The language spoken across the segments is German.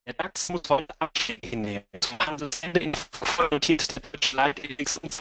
Der DAX muss heute Abschied hinnehmen. Zum Handelsende in Frankfurt notiert der Deutsche Leitindex um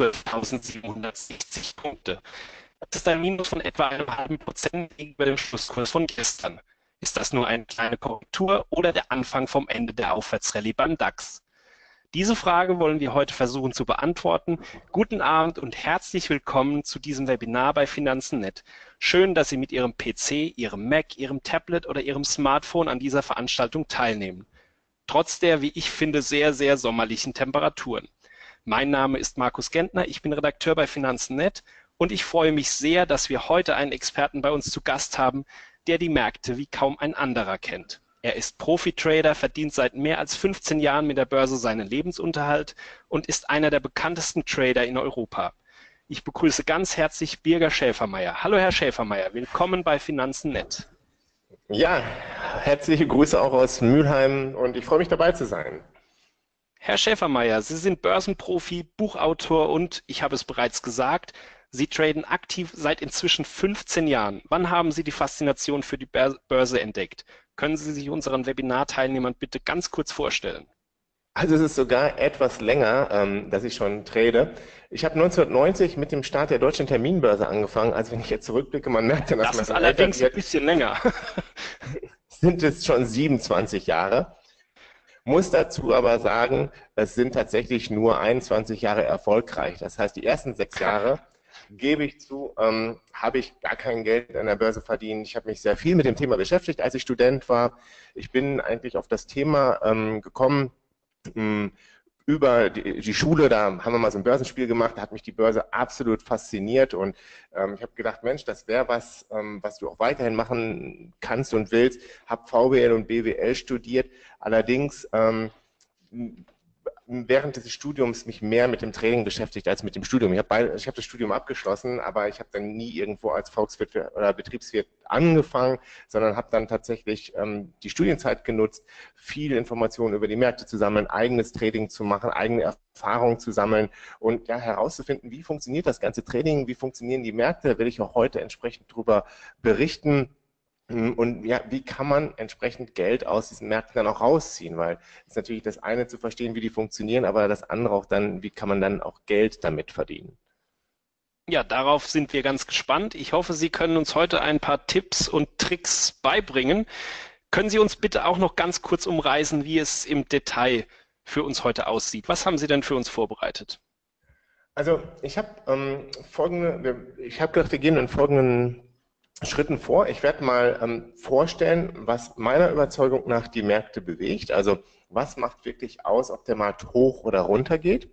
12.760 Punkte. Das ist ein Minus von etwa einem halben Prozent gegenüber dem Schlusskurs von gestern. Ist das nur eine kleine Korrektur oder der Anfang vom Ende der Aufwärtsrallye beim DAX? Diese Frage wollen wir heute versuchen zu beantworten. Guten Abend und herzlich willkommen zu diesem Webinar bei Finanzen.net. Schön, dass Sie mit Ihrem PC, Ihrem Mac, Ihrem Tablet oder Ihrem Smartphone an dieser Veranstaltung teilnehmen. Trotz der, wie ich finde, sehr, sehr sommerlichen Temperaturen. Mein Name ist Markus Gentner, ich bin Redakteur bei Finanzen.net und ich freue mich sehr, dass wir heute einen Experten bei uns zu Gast haben, der die Märkte wie kaum ein anderer kennt. Er ist Profi-Trader, verdient seit mehr als 15 Jahren mit der Börse seinen Lebensunterhalt und ist einer der bekanntesten Trader in Europa. Ich begrüße ganz herzlich Birger Schäfermeier. Hallo Herr Schäfermeier, willkommen bei Finanzen.net. Ja, herzliche Grüße auch aus Mülheim und ich freue mich dabei zu sein. Herr Schäfermeier, Sie sind Börsenprofi, Buchautor und, ich habe es bereits gesagt, Sie traden aktiv seit inzwischen 15 Jahren. Wann haben Sie die Faszination für die Börse entdeckt? Können Sie sich unseren Webinarteilnehmern bitte ganz kurz vorstellen? Also es ist sogar etwas länger, dass ich schon trade. Ich habe 1990 mit dem Start der Deutschen Terminbörse angefangen. Also wenn ich jetzt zurückblicke, man merkt dann, dass Das man ist schon älter allerdings ein wird, bisschen länger. sind es schon 27 Jahre. Muss dazu aber sagen, es sind tatsächlich nur 21 Jahre erfolgreich. Das heißt, die ersten 6 Jahre, gebe ich zu, habe ich gar kein Geld an der Börse verdient. Ich habe mich sehr viel mit dem Thema beschäftigt, als ich Student war. Ich bin eigentlich auf das Thema gekommen, über die Schule, da haben wir mal so ein Börsenspiel gemacht, da hat mich die Börse absolut fasziniert und ich habe gedacht, Mensch, das wäre was, was du auch weiterhin machen kannst und willst. Habe VWL und BWL studiert, allerdings während des Studiums mich mehr mit dem Training beschäftigt als mit dem Studium. Ich hab das Studium abgeschlossen, aber ich habe dann nie irgendwo als Volkswirt oder Betriebswirt angefangen, sondern habe dann tatsächlich die Studienzeit genutzt, viele Informationen über die Märkte zu sammeln, eigenes Trading zu machen, eigene Erfahrungen zu sammeln und ja herauszufinden, wie funktioniert das ganze Trading, wie funktionieren die Märkte, da will ich auch heute entsprechend drüber berichten. Und ja, wie kann man entsprechend Geld aus diesen Märkten dann auch rausziehen? Weil es ist natürlich das eine zu verstehen, wie die funktionieren, aber das andere auch dann, wie kann man dann auch Geld damit verdienen? Ja, darauf sind wir ganz gespannt. Ich hoffe, Sie können uns heute ein paar Tipps und Tricks beibringen. Können Sie uns bitte auch noch ganz kurz umreißen, wie es im Detail für uns heute aussieht? Was haben Sie denn für uns vorbereitet? Also ich habe ich habe gedacht, wir gehen in folgenden Schritten vor. Ich werde mal vorstellen, was meiner Überzeugung nach die Märkte bewegt. Also was macht wirklich aus, ob der Markt hoch oder runter geht.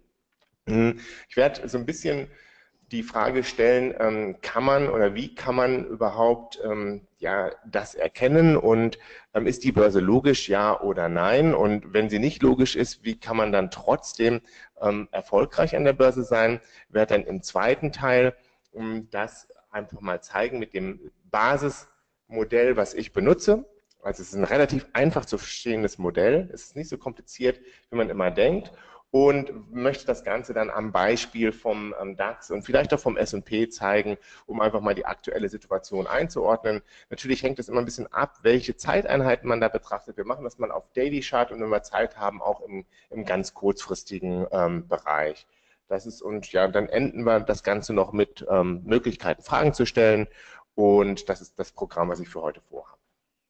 Ich werde so ein bisschen die Frage stellen, kann man oder wie kann man überhaupt ja, das erkennen und ist die Börse logisch, ja oder nein? Und wenn sie nicht logisch ist, wie kann man dann trotzdem erfolgreich an der Börse sein? Ich werde dann im zweiten Teil das einfach mal zeigen mit dem Basismodell, was ich benutze. Also es ist ein relativ einfach zu verstehendes Modell. Es ist nicht so kompliziert, wie man immer denkt und möchte das Ganze dann am Beispiel vom DAX und vielleicht auch vom S&P zeigen, um einfach mal die aktuelle Situation einzuordnen. Natürlich hängt es immer ein bisschen ab, welche Zeiteinheiten man da betrachtet. Wir machen das mal auf Daily Chart und wenn wir Zeit haben, auch im ganz kurzfristigen Bereich. Das ist und ja, dann enden wir das Ganze noch mit Möglichkeiten, Fragen zu stellen und das ist das Programm, was ich für heute vorhabe.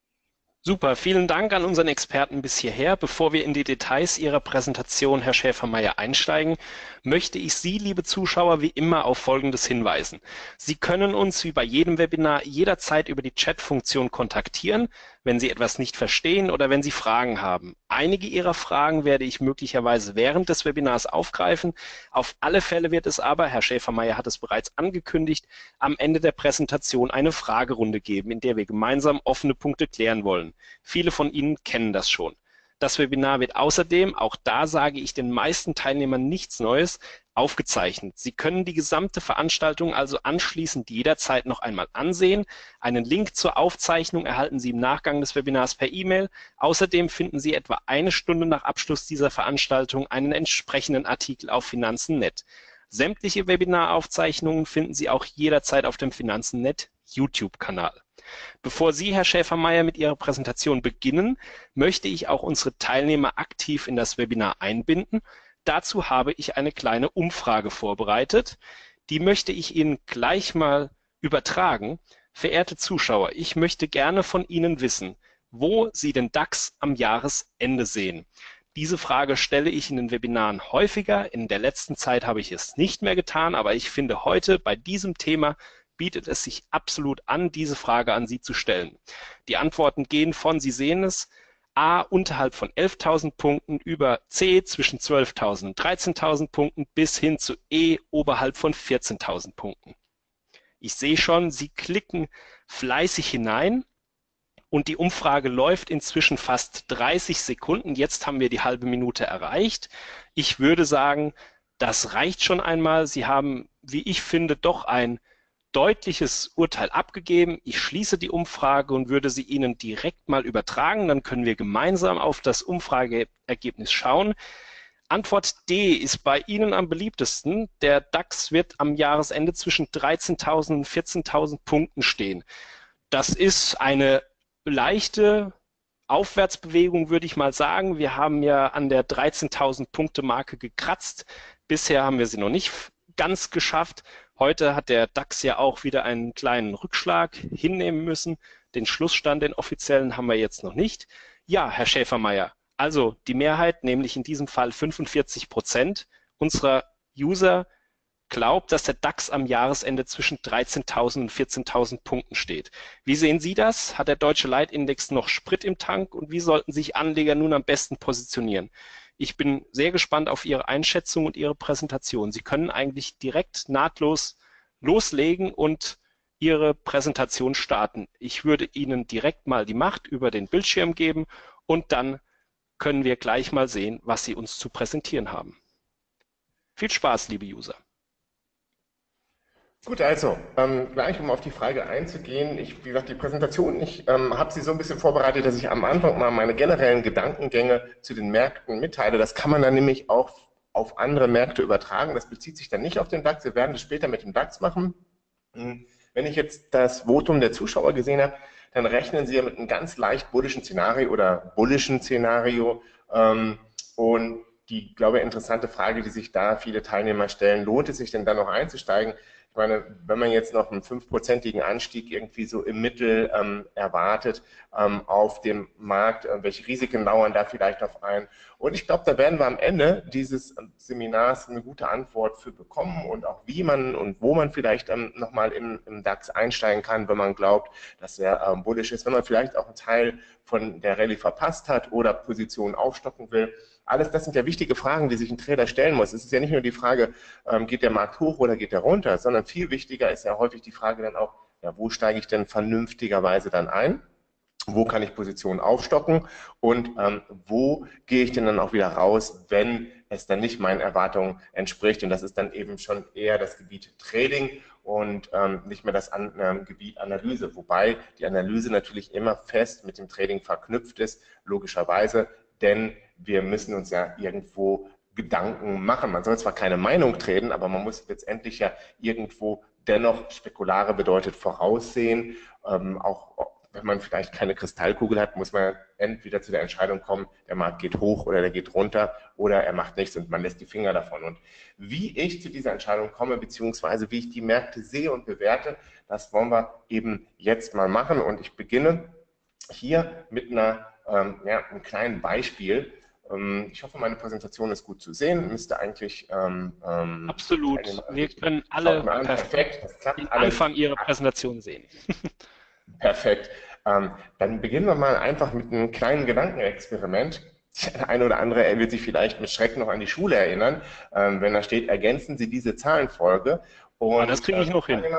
Super, vielen Dank an unseren Experten bis hierher. Bevor wir in die Details Ihrer Präsentation, Herr Schäfermeier, einsteigen, möchte ich Sie, liebe Zuschauer, wie immer auf Folgendes hinweisen. Sie können uns wie bei jedem Webinar jederzeit über die Chat-Funktion kontaktieren, wenn Sie etwas nicht verstehen oder wenn Sie Fragen haben. Einige Ihrer Fragen werde ich möglicherweise während des Webinars aufgreifen. Auf alle Fälle wird es aber, Herr Schäfermeier hat es bereits angekündigt, am Ende der Präsentation eine Fragerunde geben, in der wir gemeinsam offene Punkte klären wollen. Viele von Ihnen kennen das schon. Das Webinar wird außerdem, auch da sage ich den meisten Teilnehmern nichts Neues, aufgezeichnet. Sie können die gesamte Veranstaltung also anschließend jederzeit noch einmal ansehen. Einen Link zur Aufzeichnung erhalten Sie im Nachgang des Webinars per E-Mail. Außerdem finden Sie etwa eine Stunde nach Abschluss dieser Veranstaltung einen entsprechenden Artikel auf Finanzen.net. Sämtliche Webinaraufzeichnungen finden Sie auch jederzeit auf dem Finanzen.net YouTube-Kanal. Bevor Sie, Herr Schäfermeier, mit Ihrer Präsentation beginnen, möchte ich auch unsere Teilnehmer aktiv in das Webinar einbinden. Dazu habe ich eine kleine Umfrage vorbereitet. Die möchte ich Ihnen gleich mal übertragen. Verehrte Zuschauer, ich möchte gerne von Ihnen wissen, wo Sie den DAX am Jahresende sehen. Diese Frage stelle ich in den Webinaren häufiger. In der letzten Zeit habe ich es nicht mehr getan, aber ich finde heute bei diesem Thema bietet es sich absolut an, diese Frage an Sie zu stellen. Die Antworten gehen von, Sie sehen es, A unterhalb von 11.000 Punkten über C zwischen 12.000 und 13.000 Punkten bis hin zu E oberhalb von 14.000 Punkten. Ich sehe schon, Sie klicken fleißig hinein und die Umfrage läuft inzwischen fast 30 Sekunden. Jetzt haben wir die halbe Minute erreicht. Ich würde sagen, das reicht schon einmal. Sie haben, wie ich finde, doch ein deutliches Urteil abgegeben. Ich schließe die Umfrage und würde sie Ihnen direkt mal übertragen. Dann können wir gemeinsam auf das Umfrageergebnis schauen. Antwort D ist bei Ihnen am beliebtesten. Der DAX wird am Jahresende zwischen 13.000 und 14.000 Punkten stehen. Das ist eine leichte Aufwärtsbewegung, würde ich mal sagen. Wir haben ja an der 13.000 Punkte Marke gekratzt. Bisher haben wir sie noch nicht ganz geschafft. Heute hat der DAX ja auch wieder einen kleinen Rückschlag hinnehmen müssen. Den Schlussstand, den offiziellen, haben wir jetzt noch nicht. Ja, Herr Schäfermeier, also die Mehrheit, nämlich in diesem Fall 45% unserer User, glaubt, dass der DAX am Jahresende zwischen 13.000 und 14.000 Punkten steht. Wie sehen Sie das? Hat der deutsche Leitindex noch Sprit im Tank und wie sollten sich Anleger nun am besten positionieren? Ich bin sehr gespannt auf Ihre Einschätzung und Ihre Präsentation. Sie können eigentlich direkt nahtlos loslegen und Ihre Präsentation starten. Ich würde Ihnen direkt mal die Macht über den Bildschirm geben und dann können wir gleich mal sehen, was Sie uns zu präsentieren haben. Viel Spaß, liebe User. Gut, also gleich um auf die Frage einzugehen, wie gesagt, die Präsentation, ich habe sie so ein bisschen vorbereitet, dass ich am Anfang mal meine generellen Gedankengänge zu den Märkten mitteile. Das kann man dann nämlich auch auf andere Märkte übertragen. Das bezieht sich dann nicht auf den DAX. Wir werden das später mit dem DAX machen. Wenn ich jetzt das Votum der Zuschauer gesehen habe, dann rechnen sie ja mit einem ganz leicht bullischen Szenario oder bullischen Szenario. Und die, glaube ich, interessante Frage, die sich da viele Teilnehmer stellen, lohnt es sich denn da noch einzusteigen? Ich meine, wenn man jetzt noch einen 5%igen Anstieg irgendwie so im Mittel erwartet auf dem Markt, welche Risiken lauern da vielleicht auf ein? Und ich glaube, da werden wir am Ende dieses Seminars eine gute Antwort für bekommen und auch wie man und wo man vielleicht nochmal im DAX einsteigen kann, wenn man glaubt, dass er bullisch ist, wenn man vielleicht auch einen Teil von der Rallye verpasst hat oder Positionen aufstocken will. Alles das sind ja wichtige Fragen, die sich ein Trader stellen muss. Es ist ja nicht nur die Frage, geht der Markt hoch oder geht der runter, sondern viel wichtiger ist ja häufig die Frage dann auch, ja, wo steige ich denn vernünftigerweise dann ein? Wo kann ich Positionen aufstocken und wo gehe ich denn dann auch wieder raus, wenn es dann nicht meinen Erwartungen entspricht? Und das ist dann eben schon eher das Gebiet Trading und nicht mehr das Gebiet Analyse, wobei die Analyse natürlich immer fest mit dem Trading verknüpft ist, logischerweise, denn wir müssen uns ja irgendwo Gedanken machen. Man soll zwar keine Meinung treten, aber man muss letztendlich ja irgendwo dennoch, Spekulare bedeutet voraussehen, auch wenn man vielleicht keine Kristallkugel hat, muss man entweder zu der Entscheidung kommen, der Markt geht hoch oder der geht runter oder er macht nichts und man lässt die Finger davon. Und wie ich zu dieser Entscheidung komme, beziehungsweise wie ich die Märkte sehe und bewerte, das wollen wir eben jetzt mal machen. Und ich beginne hier mit einem kleinen Beispiel. Ich hoffe, meine Präsentation ist gut zu sehen. Müsste eigentlich absolut. Wir können alle perfekt den Anfang Ihrer Präsentation sehen. Perfekt. Dann beginnen wir mal einfach mit einem kleinen Gedankenexperiment. Der eine oder andere wird sich vielleicht mit Schreck noch an die Schule erinnern, wenn da steht, ergänzen Sie diese Zahlenfolge. Und das kriege ich noch hin.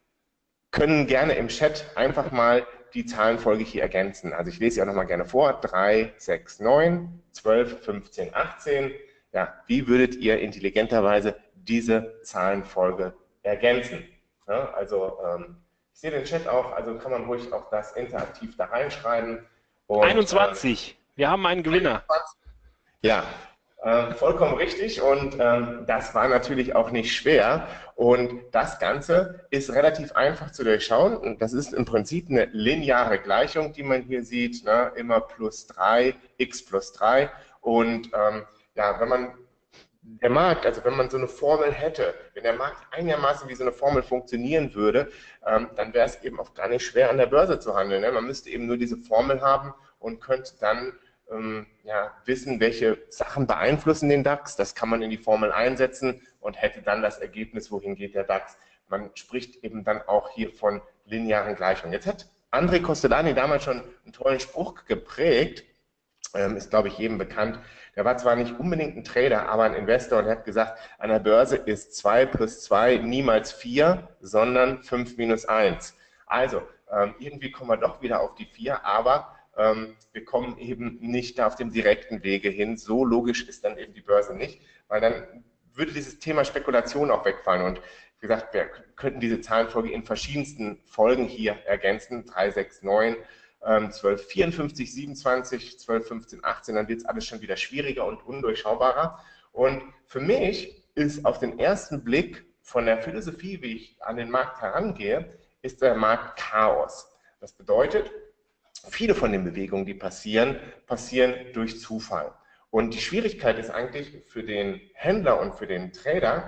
Können gerne im Chat einfach mal die Zahlenfolge hier ergänzen. Also ich lese sie auch nochmal gerne vor. 3, 6, 9, 12, 15, 18. Ja, wie würdet ihr intelligenterweise diese Zahlenfolge ergänzen? Ja, also ich sehe den Chat auch, also kann man ruhig auch das interaktiv da reinschreiben. Und, 21. Wir haben einen Gewinner. 21. Ja, Vollkommen richtig und das war natürlich auch nicht schwer und das Ganze ist relativ einfach zu durchschauen und das ist im Prinzip eine lineare Gleichung, die man hier sieht, ne? Immer plus 3, x plus 3 und ja, wenn man der Markt, also wenn man so eine Formel hätte, wenn der Markt einigermaßen wie so eine Formel funktionieren würde, dann wäre es eben auch gar nicht schwer an der Börse zu handeln. Ne? Man müsste eben nur diese Formel haben und könnte dann ja, wissen, welche Sachen beeinflussen den DAX. Das kann man in die Formel einsetzen und hätte dann das Ergebnis, wohin geht der DAX. Man spricht eben dann auch hier von linearen Gleichungen. Jetzt hat André Kostolany damals schon einen tollen Spruch geprägt, ist, glaube ich, jedem bekannt. Der war zwar nicht unbedingt ein Trader, aber ein Investor und hat gesagt, an der Börse ist 2 plus 2 niemals 4, sondern 5 minus 1. Also, irgendwie kommen wir doch wieder auf die 4, aber wir kommen eben nicht da auf dem direkten Wege hin. So logisch ist dann eben die Börse nicht, weil dann würde dieses Thema Spekulation auch wegfallen. Und wie gesagt, wir könnten diese Zahlenfolge in verschiedensten Folgen hier ergänzen, 3, 6, 9, 12, 54, 27, 12, 15, 18, dann wird es alles schon wieder schwieriger und undurchschaubarer. Und für mich ist auf den ersten Blick von der Philosophie, wie ich an den Markt herangehe, ist der Markt Chaos. Das bedeutet, viele von den Bewegungen, die passieren, passieren durch Zufall. Und die Schwierigkeit ist eigentlich für den Händler und für den Trader,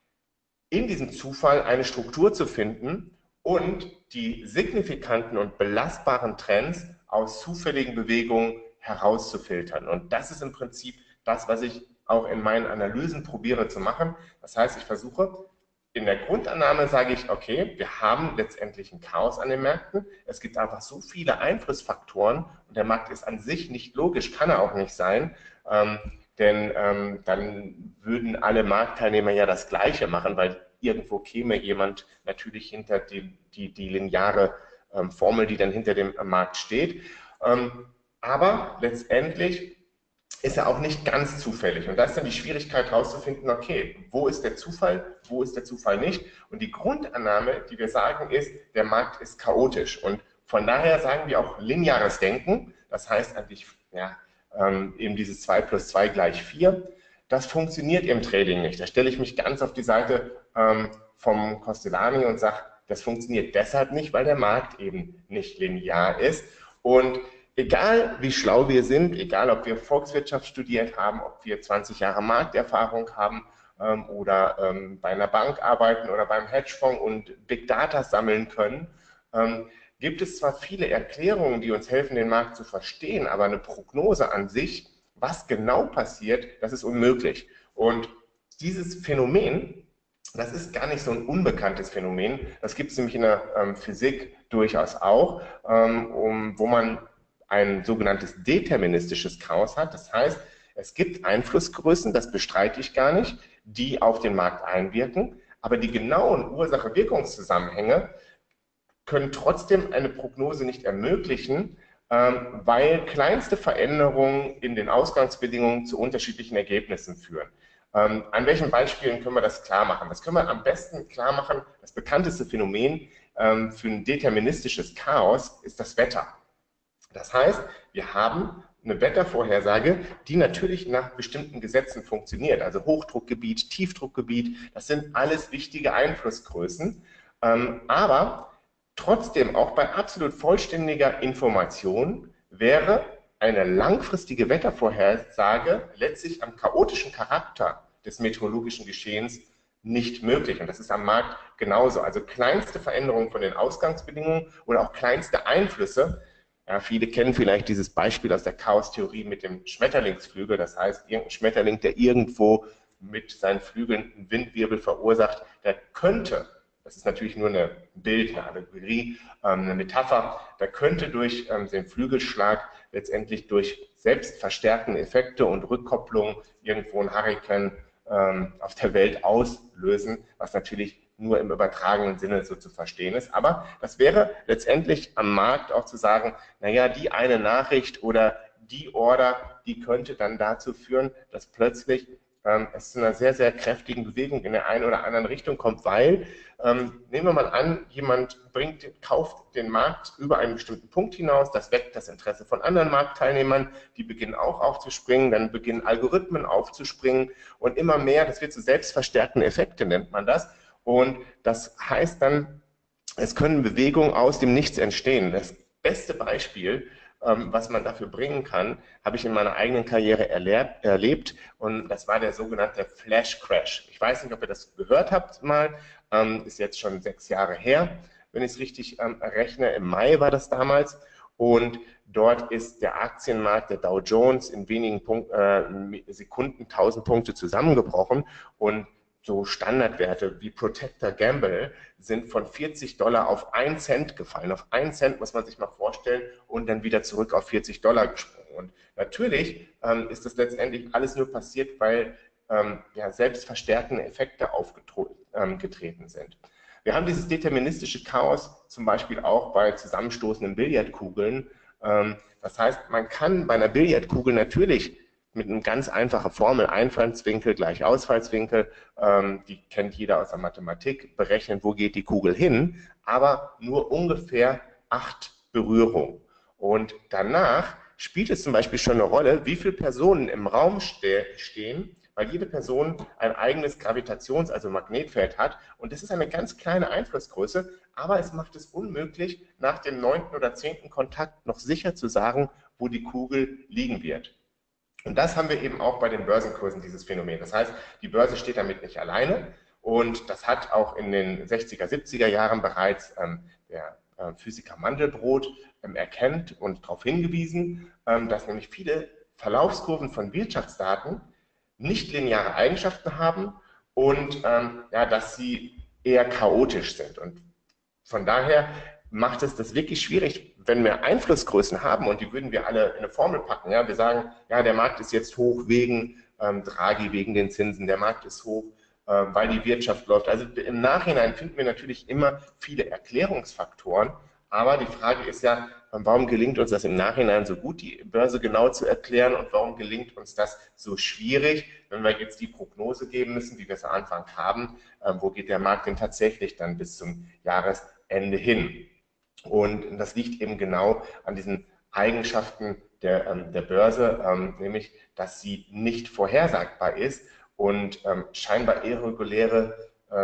in diesem Zufall eine Struktur zu finden und die signifikanten und belastbaren Trends aus zufälligen Bewegungen herauszufiltern. Und das ist im Prinzip das, was ich auch in meinen Analysen probiere zu machen. Das heißt, ich versuche, in der Grundannahme sage ich, okay, wir haben letztendlich ein Chaos an den Märkten. Es gibt einfach so viele Einflussfaktoren und der Markt ist an sich nicht logisch, kann er auch nicht sein. Denn dann würden alle Marktteilnehmer ja das Gleiche machen, weil irgendwo käme jemand natürlich hinter die lineare Formel, die dann hinter dem Markt steht. Aber letztendlich ist er auch nicht ganz zufällig. Und da ist dann die Schwierigkeit herauszufinden, okay, wo ist der Zufall, wo ist der Zufall nicht? Und die Grundannahme, die wir sagen, ist, der Markt ist chaotisch. Und von daher sagen wir auch lineares Denken, das heißt eigentlich, ja, eben dieses 2 plus 2 gleich 4, das funktioniert im Trading nicht. Da stelle ich mich ganz auf die Seite vom Kostolany und sage, das funktioniert deshalb nicht, weil der Markt eben nicht linear ist. Und egal wie schlau wir sind, egal ob wir Volkswirtschaft studiert haben, ob wir 20 Jahre Markterfahrung haben oder bei einer Bank arbeiten oder beim Hedgefonds und Big Data sammeln können, gibt es zwar viele Erklärungen, die uns helfen, den Markt zu verstehen, aber eine Prognose an sich, was genau passiert, das ist unmöglich. Und dieses Phänomen, das ist gar nicht so ein unbekanntes Phänomen, das gibt es nämlich in der Physik durchaus auch, wo man ein sogenanntes deterministisches Chaos hat. Das heißt, es gibt Einflussgrößen, das bestreite ich gar nicht, die auf den Markt einwirken, aber die genauen Ursache-Wirkungszusammenhänge können trotzdem eine Prognose nicht ermöglichen, weil kleinste Veränderungen in den Ausgangsbedingungen zu unterschiedlichen Ergebnissen führen. An welchen Beispielen können wir das klar machen? Das können wir am besten klar machen. Das bekannteste Phänomen für ein deterministisches Chaos ist das Wetter. Das heißt, wir haben eine Wettervorhersage, die natürlich nach bestimmten Gesetzen funktioniert. Also Hochdruckgebiet, Tiefdruckgebiet, das sind alles wichtige Einflussgrößen. Aber trotzdem, auch bei absolut vollständiger Information wäre eine langfristige Wettervorhersage letztlich am chaotischen Charakter des meteorologischen Geschehens nicht möglich. Und das ist am Markt genauso. Also kleinste Veränderungen von den Ausgangsbedingungen oder auch kleinste Einflüsse. Ja, viele kennen vielleicht dieses Beispiel aus der Chaostheorie mit dem Schmetterlingsflügel. Das heißt, irgendein Schmetterling, der irgendwo mit seinen Flügeln einen Windwirbel verursacht, der könnte, das ist natürlich nur ein Bild, eine Allegorie, eine Metapher, der könnte durch den Flügelschlag letztendlich durch selbstverstärkende Effekte und Rückkopplung irgendwo ein Hurrikan auf der Welt auslösen, was natürlich nur im übertragenen Sinne so zu verstehen ist. Aber das wäre letztendlich am Markt auch zu sagen, naja, die eine Nachricht oder die Order, die könnte dann dazu führen, dass plötzlich es zu einer sehr, sehr kräftigen Bewegung in der einen oder anderen Richtung kommt, weil, nehmen wir mal an, jemand kauft den Markt über einen bestimmten Punkt hinaus, das weckt das Interesse von anderen Marktteilnehmern, die beginnen auch aufzuspringen, dann beginnen Algorithmen aufzuspringen und immer mehr, das wird zu selbstverstärkenden Effekte, nennt man das, und das heißt dann, es können Bewegungen aus dem Nichts entstehen. Das beste Beispiel, was man dafür bringen kann, habe ich in meiner eigenen Karriere erlebt, und das war der sogenannte Flash Crash. Ich weiß nicht, ob ihr das gehört habt mal, ist jetzt schon 6 Jahre her, wenn ich es richtig rechne. Im Mai war das damals, und dort ist der Aktienmarkt, der Dow Jones, in wenigen Sekunden 1000 Punkte zusammengebrochen, und so Standardwerte wie Procter & Gamble sind von $40 auf 1 Cent gefallen. Auf 1 Cent muss man sich mal vorstellen, und dann wieder zurück auf $40 gesprungen. Und natürlich ist das letztendlich alles nur passiert, weil ja, selbstverstärkende Effekte aufgetreten sind. Wir haben dieses deterministische Chaos zum Beispiel auch bei zusammenstoßenden Billardkugeln. Das heißt, man kann bei einer Billardkugel natürlich mit einer ganz einfachen Formel, Einfallswinkel gleich Ausfallswinkel, die kennt jeder aus der Mathematik, berechnen, wo geht die Kugel hin, aber nur ungefähr 8 Berührungen. Und danach spielt es zum Beispiel schon eine Rolle, wie viele Personen im Raum stehen, weil jede Person ein eigenes Gravitations-, also Magnetfeld hat, und das ist eine ganz kleine Einflussgröße, aber es macht es unmöglich, nach dem 9. oder 10. Kontakt noch sicher zu sagen, wo die Kugel liegen wird. Und das haben wir eben auch bei den Börsenkursen, dieses Phänomen. Das heißt, die Börse steht damit nicht alleine, und das hat auch in den 60er, 70er Jahren bereits der Physiker Mandelbrot erkannt und darauf hingewiesen, dass nämlich viele Verlaufskurven von Wirtschaftsdaten nicht lineare Eigenschaften haben und ja, dass sie eher chaotisch sind. Und von daher macht es das wirklich schwierig, wenn wir Einflussgrößen haben, und die würden wir alle in eine Formel packen. Ja? Wir sagen, ja, der Markt ist jetzt hoch wegen Draghi, wegen den Zinsen, der Markt ist hoch, weil die Wirtschaft läuft. Also im Nachhinein finden wir natürlich immer viele Erklärungsfaktoren, aber die Frage ist ja, warum gelingt uns das im Nachhinein so gut, die Börse genau zu erklären, und warum gelingt uns das so schwierig, wenn wir jetzt die Prognose geben müssen, wie wir es am Anfang haben, wo geht der Markt denn tatsächlich dann bis zum Jahresende hin? Und das liegt eben genau an diesen Eigenschaften der Börse, nämlich, dass sie nicht vorhersagbar ist und scheinbar irreguläre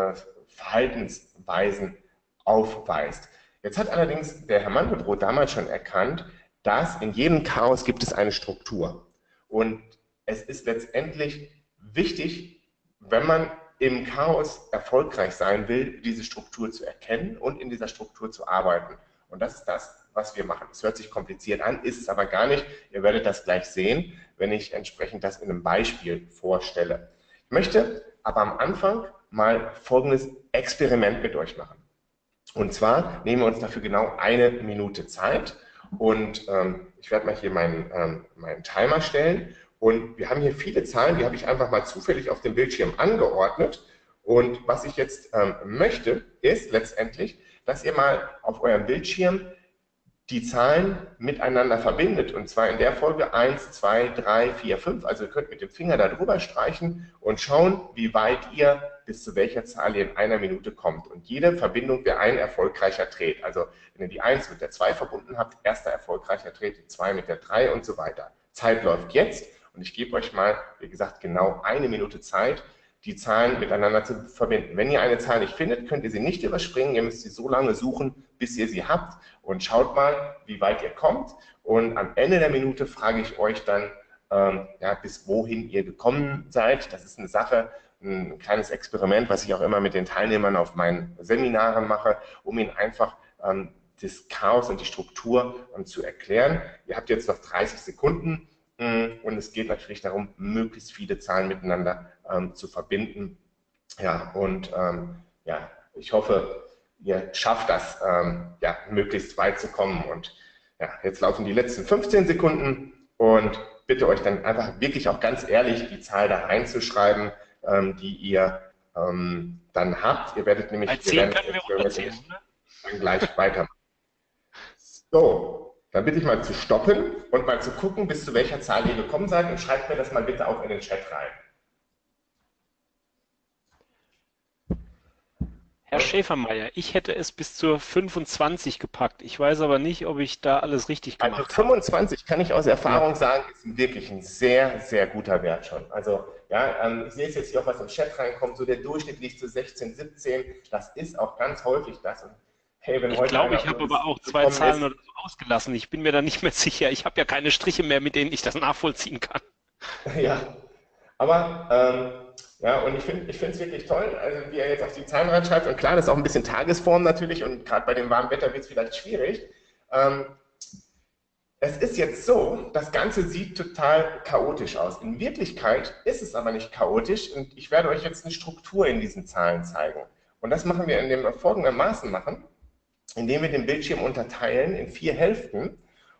Verhaltensweisen aufweist. Jetzt hat allerdings der Herr Mandelbrot damals schon erkannt, dass in jedem Chaos gibt es eine Struktur. Und es ist letztendlich wichtig, wenn man im Chaos erfolgreich sein will, diese Struktur zu erkennen und in dieser Struktur zu arbeiten. Und das ist das, was wir machen. Es hört sich kompliziert an, ist es aber gar nicht. Ihr werdet das gleich sehen, wenn ich entsprechend das in einem Beispiel vorstelle. Ich möchte aber am Anfang mal folgendes Experiment mit euch machen. Und zwar nehmen wir uns dafür genau 1 Minute Zeit, und ich werde mal hier meinen Timer stellen, und wir haben hier viele Zahlen, die habe ich einfach mal zufällig auf dem Bildschirm angeordnet, und was ich jetzt möchte, ist letztendlich, dass ihr mal auf eurem Bildschirm die Zahlen miteinander verbindet, und zwar in der Folge 1, 2, 3, 4, 5. Also ihr könnt mit dem Finger da drüber streichen und schauen, wie weit ihr bis zu welcher Zahl ihr in 1 Minute kommt. Und jede Verbindung wäre ein erfolgreicher Trade. Also wenn ihr die 1 mit der 2 verbunden habt, erster erfolgreicher Trade, die 2 mit der 3 und so weiter. Zeit läuft jetzt, und ich gebe euch mal, wie gesagt, genau 1 Minute Zeit, die Zahlen miteinander zu verbinden. Wenn ihr eine Zahl nicht findet, könnt ihr sie nicht überspringen. Ihr müsst sie so lange suchen, bis ihr sie habt, und schaut mal, wie weit ihr kommt. Und am Ende der Minute frage ich euch dann, ja, bis wohin ihr gekommen seid. Das ist eine Sache, ein kleines Experiment, was ich auch immer mit den Teilnehmern auf meinen Seminaren mache, um ihnen einfach das Chaos und die Struktur zu erklären. Ihr habt jetzt noch 30 Sekunden. Und es geht natürlich darum, möglichst viele Zahlen miteinander zu verbinden. Ja, und ja, ich hoffe, ihr schafft das, ja, möglichst weit zu kommen. Und ja, jetzt laufen die letzten 15 Sekunden, und bitte euch dann einfach wirklich auch ganz ehrlich die Zahl da reinzuschreiben, die ihr dann habt. Ihr werdet nämlich Können wir dann gleich weitermachen. So. Dann bitte ich mal zu stoppen und mal zu gucken, bis zu welcher Zahl ihr gekommen seid, und schreibt mir das mal bitte auch in den Chat rein. Herr Schäfermeier, ich hätte es bis zur 25 gepackt. Ich weiß aber nicht, ob ich da alles richtig Also gemacht habe. 25 kann ich aus Ja, Erfahrung sagen, ist wirklich ein sehr, sehr guter Wert schon. Also ja, ich sehe es jetzt hier auch, was im Chat reinkommt, so der Durchschnitt liegt so 16, 17. Das ist auch ganz häufig das. Und hey, wenn ich heute glaube, einer ich von habe aber uns auch zwei gekommen Zahlen ist, oder so ausgelassen. Ich bin mir da nicht mehr sicher. Ich habe ja keine Striche mehr, mit denen ich das nachvollziehen kann. ja, aber ja, und ich finde es wirklich toll, also wie er jetzt auf die Zahlen reinschreibt. Und klar, das ist auch ein bisschen Tagesform natürlich und gerade bei dem warmen Wetter wird es vielleicht schwierig. Ähm, Es ist jetzt so, das Ganze sieht total chaotisch aus. In Wirklichkeit ist es aber nicht chaotisch und ich werde euch jetzt eine Struktur in diesen Zahlen zeigen. Und das machen wir in dem folgendermaßen machen, indem wir den Bildschirm unterteilen in 4 Hälften.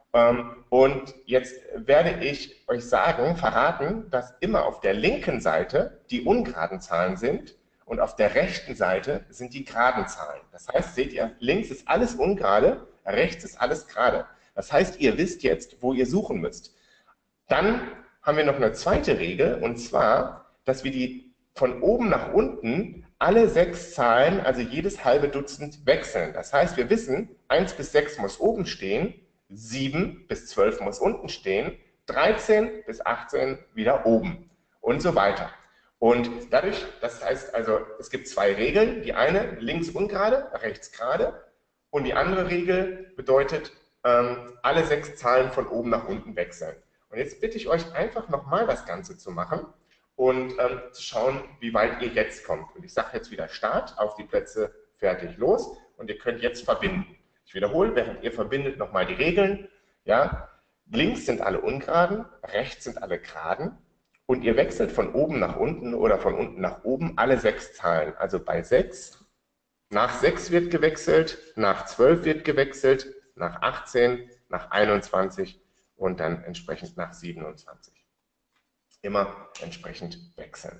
Und jetzt werde ich euch verraten, dass immer auf der linken Seite die ungeraden Zahlen sind und auf der rechten Seite sind die geraden Zahlen. Das heißt, seht ihr, links ist alles ungerade, rechts ist alles gerade. Das heißt, ihr wisst jetzt, wo ihr suchen müsst. Dann haben wir noch eine zweite Regel, und zwar, dass wir die von oben nach unten alle 6 Zahlen, also jedes halbe Dutzend, wechseln. Das heißt, wir wissen, 1 bis 6 muss oben stehen, 7 bis 12 muss unten stehen, 13 bis 18 wieder oben und so weiter. Und dadurch, das heißt also, es gibt 2 Regeln. Die eine links ungerade, rechts gerade. Und die andere Regel bedeutet, alle 6 Zahlen von oben nach unten wechseln. Und jetzt bitte ich euch einfach nochmal das Ganze zu machen und zu schauen, wie weit ihr jetzt kommt. Und ich sage jetzt wieder Start, auf die Plätze, fertig, los. Und ihr könnt jetzt verbinden. Ich wiederhole, während ihr verbindet, nochmal die Regeln. Ja, links sind alle ungeraden, rechts sind alle geraden. Und ihr wechselt von oben nach unten oder von unten nach oben alle 6 Zahlen. Also bei 6, nach 6 wird gewechselt, nach 12 wird gewechselt, nach 18, nach 21 und dann entsprechend nach 27. Immer entsprechend wechseln.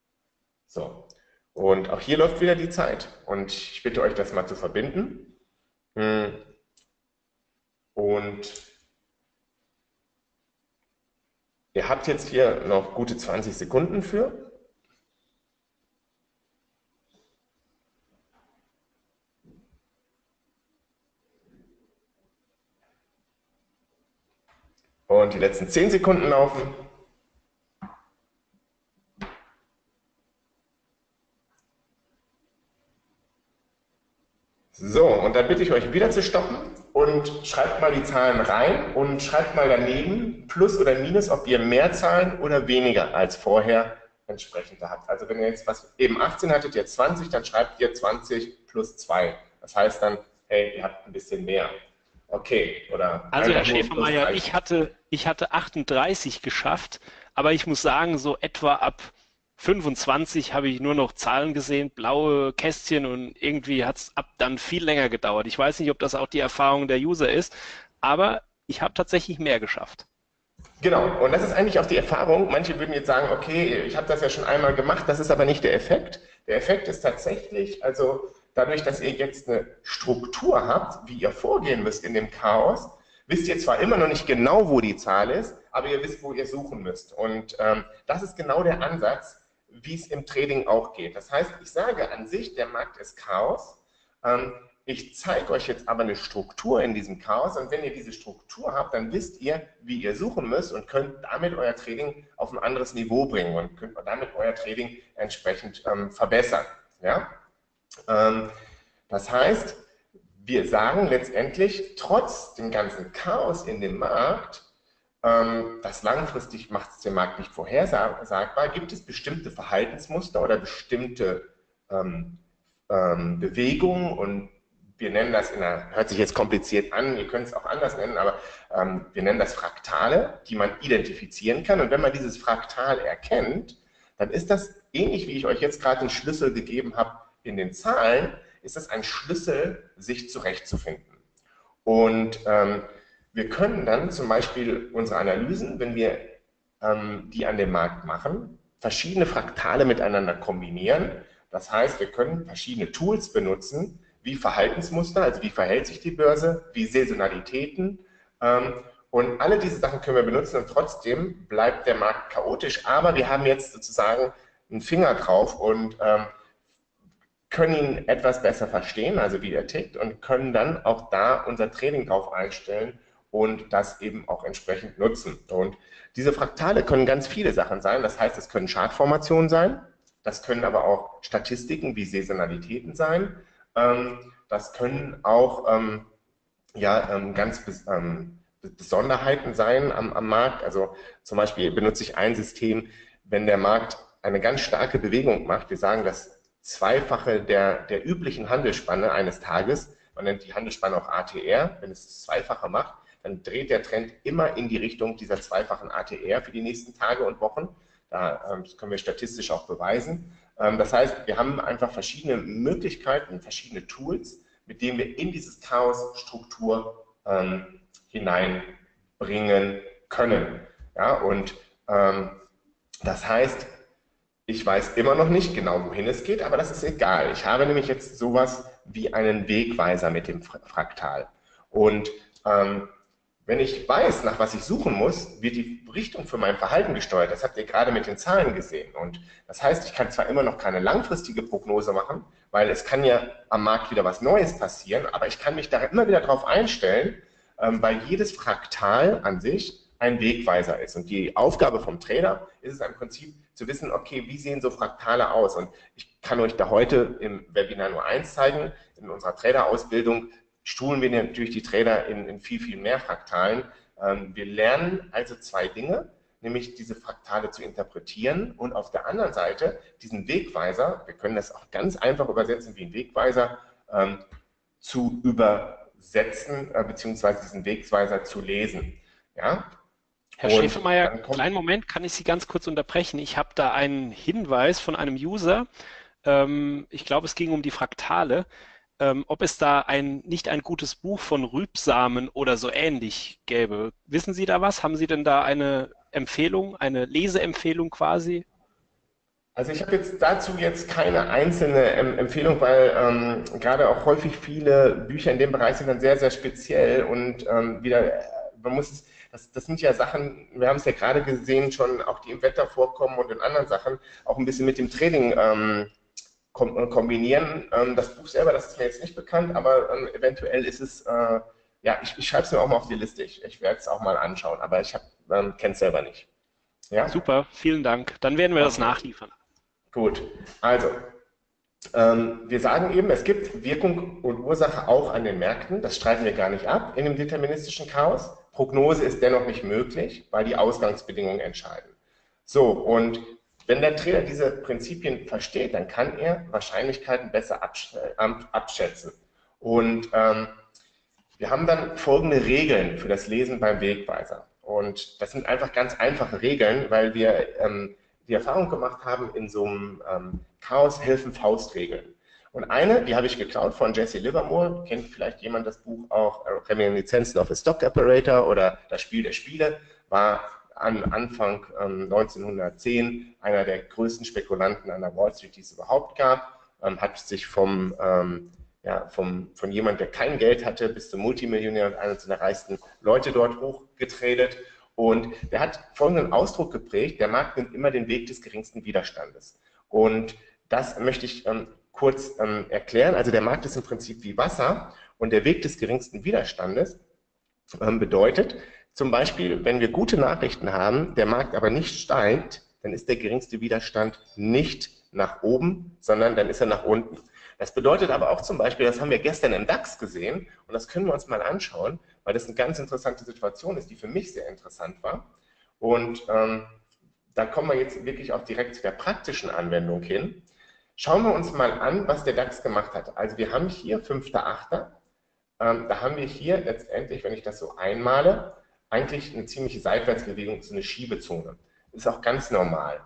So, und auch hier läuft wieder die Zeit und ich bitte euch, das mal zu verbinden. Und ihr habt jetzt hier noch gute 20 Sekunden für. Und die letzten 10 Sekunden laufen. So, und dann bitte ich euch wieder zu stoppen und schreibt mal die Zahlen rein und schreibt mal daneben Plus oder Minus, ob ihr mehr Zahlen oder weniger als vorher entsprechend habt. Also wenn ihr jetzt was eben 18 hattet, jetzt 20, dann schreibt ihr 20 plus 2. Das heißt dann, hey, ihr habt ein bisschen mehr. Okay, oder Also Herr einfach nur plus Schäfermeier, 30. ich hatte 38 geschafft, aber ich muss sagen, so etwa ab 25 habe ich nur noch Zahlen gesehen, blaue Kästchen und irgendwie hat es ab dann viel länger gedauert. Ich weiß nicht, ob das auch die Erfahrung der User ist, aber ich habe tatsächlich mehr geschafft. Genau, und das ist eigentlich auch die Erfahrung. Manche würden jetzt sagen, okay, ich habe das ja schon einmal gemacht, das ist aber nicht der Effekt. Der Effekt ist tatsächlich, also dadurch, dass ihr jetzt eine Struktur habt, wie ihr vorgehen müsst in dem Chaos, wisst ihr zwar immer noch nicht genau, wo die Zahl ist, aber ihr wisst, wo ihr suchen müsst. Und das ist genau der Ansatz, wie es im Trading auch geht. Das heißt, ich sage an sich, der Markt ist Chaos. Ich zeige euch jetzt aber eine Struktur in diesem Chaos und wenn ihr diese Struktur habt, dann wisst ihr, wie ihr suchen müsst und könnt damit euer Trading auf ein anderes Niveau bringen und könnt damit euer Trading entsprechend verbessern. Ja? Das heißt, wir sagen letztendlich, trotz dem ganzen Chaos in dem Markt, das langfristig macht es den Markt nicht vorhersagbar, gibt es bestimmte Verhaltensmuster oder bestimmte Bewegungen und wir nennen das hört sich jetzt kompliziert an, ihr könnt es auch anders nennen, aber wir nennen das Fraktale, die man identifizieren kann. Und wenn man dieses Fraktal erkennt, dann ist das ähnlich, wie ich euch jetzt gerade den Schlüssel gegeben habe in den Zahlen, ist das ein Schlüssel, sich zurechtzufinden. Und wir können dann zum Beispiel unsere Analysen, wenn wir die an dem Markt machen, verschiedene Fraktale miteinander kombinieren. Das heißt, wir können verschiedene Tools benutzen, wie Verhaltensmuster, also wie verhält sich die Börse, wie Saisonalitäten. Und alle diese Sachen können wir benutzen und trotzdem bleibt der Markt chaotisch. Aber wir haben jetzt sozusagen einen Finger drauf und können ihn etwas besser verstehen, also wie er tickt, und können dann auch da unser Training drauf einstellen und das eben auch entsprechend nutzen. Und diese Fraktale können ganz viele Sachen sein. Das heißt, es können Chartformationen sein, das können aber auch Statistiken wie Saisonalitäten sein, das können auch ganz Besonderheiten sein am Markt. Also zum Beispiel benutze ich ein System, wenn der Markt eine ganz starke Bewegung macht. Wir sagen, das Zweifache der üblichen Handelsspanne eines Tages, man nennt die Handelsspanne auch ATR, wenn es das Zweifache macht, dann dreht der Trend immer in die Richtung dieser zweifachen ATR für die nächsten Tage und Wochen. Das können wir statistisch auch beweisen. Das heißt, wir haben einfach verschiedene Möglichkeiten, verschiedene Tools, mit denen wir in dieses Chaos Struktur hineinbringen können. Ja, und das heißt, ich weiß immer noch nicht genau, wohin es geht, aber das ist egal. Ich habe nämlich jetzt sowas wie einen Wegweiser mit dem Fraktal. Und wenn ich weiß, nach was ich suchen muss, wird die Richtung für mein Verhalten gesteuert. Das habt ihr gerade mit den Zahlen gesehen. Und das heißt, ich kann zwar immer noch keine langfristige Prognose machen, weil es kann ja am Markt wieder was Neues passieren, aber ich kann mich da immer wieder darauf einstellen, weil jedes Fraktal an sich ein Wegweiser ist. Und die Aufgabe vom Trader ist es im Prinzip zu wissen, okay, wie sehen so Fraktale aus? Und ich kann euch da heute im Webinar nur eins zeigen. In unserer Trader-Ausbildung schulen wir natürlich die Trader in viel, viel mehr Fraktalen. Wir lernen also zwei Dinge, nämlich diese Fraktale zu interpretieren und auf der anderen Seite diesen Wegweiser, wir können das auch ganz einfach übersetzen wie ein Wegweiser, zu übersetzen, beziehungsweise diesen Wegweiser zu lesen. Ja? Herr Schäfermeier, kleinen Moment, kann ich Sie ganz kurz unterbrechen? Ich habe da einen Hinweis von einem User. Ich glaube, es ging um die Fraktale. Ob es da nicht ein gutes Buch von Rübsamen oder so ähnlich gäbe. Wissen Sie da was? Haben Sie denn da eine Empfehlung, eine Leseempfehlung quasi? Also ich habe jetzt dazu keine einzelne Empfehlung, weil gerade auch häufig viele Bücher in dem Bereich sind dann sehr, sehr speziell und man muss, das sind ja Sachen, wir haben es ja gerade gesehen, schon auch die im Wetter vorkommen und in anderen Sachen, auch ein bisschen mit dem Training kombinieren. Das Buch selber, das ist mir jetzt nicht bekannt, aber eventuell ist es, ich schreibe es mir auch mal auf die Liste. Ich werde es auch mal anschauen, aber ich kenne es selber nicht. Ja? Super, vielen Dank. Dann werden wir das nachliefern. Gut, also wir sagen eben, es gibt Wirkung und Ursache auch an den Märkten. Das streiten wir gar nicht ab in dem deterministischen Chaos. Prognose ist dennoch nicht möglich, weil die Ausgangsbedingungen entscheiden. So, und wenn der Trader diese Prinzipien versteht, dann kann er Wahrscheinlichkeiten besser abschätzen. Und wir haben dann folgende Regeln für das Lesen beim Wegweiser. Und das sind einfach ganz einfache Regeln, weil wir die Erfahrung gemacht haben, in so einem Chaos helfen Faustregeln. Und eine, die habe ich geklaut von Jesse Livermore, kennt vielleicht jemand das Buch auch, Reminiszenzen of a Stock Operator oder Das Spiel der Spiele, war Anfang 1910 einer der größten Spekulanten an der Wall Street, die es überhaupt gab, hat sich von jemand, der kein Geld hatte, bis zum Multimillionär und einer der reichsten Leute dort hochgetradet. Und der hat folgenden Ausdruck geprägt: Der Markt nimmt immer den Weg des geringsten Widerstandes. Und das möchte ich kurz erklären. Also der Markt ist im Prinzip wie Wasser und der Weg des geringsten Widerstandes bedeutet zum Beispiel, wenn wir gute Nachrichten haben, der Markt aber nicht steigt, dann ist der geringste Widerstand nicht nach oben, sondern dann ist er nach unten. Das bedeutet aber auch zum Beispiel, das haben wir gestern im DAX gesehen und das können wir uns mal anschauen, weil das eine ganz interessante Situation ist, die für mich sehr interessant war. Und da kommen wir jetzt wirklich auch direkt zu der praktischen Anwendung hin. Schauen wir uns mal an, was der DAX gemacht hat. Also wir haben hier 5.8. Da haben wir hier letztendlich, wenn ich das so einmale, eigentlich eine ziemliche Seitwärtsbewegung, so eine Schiebezone. Das ist auch ganz normal.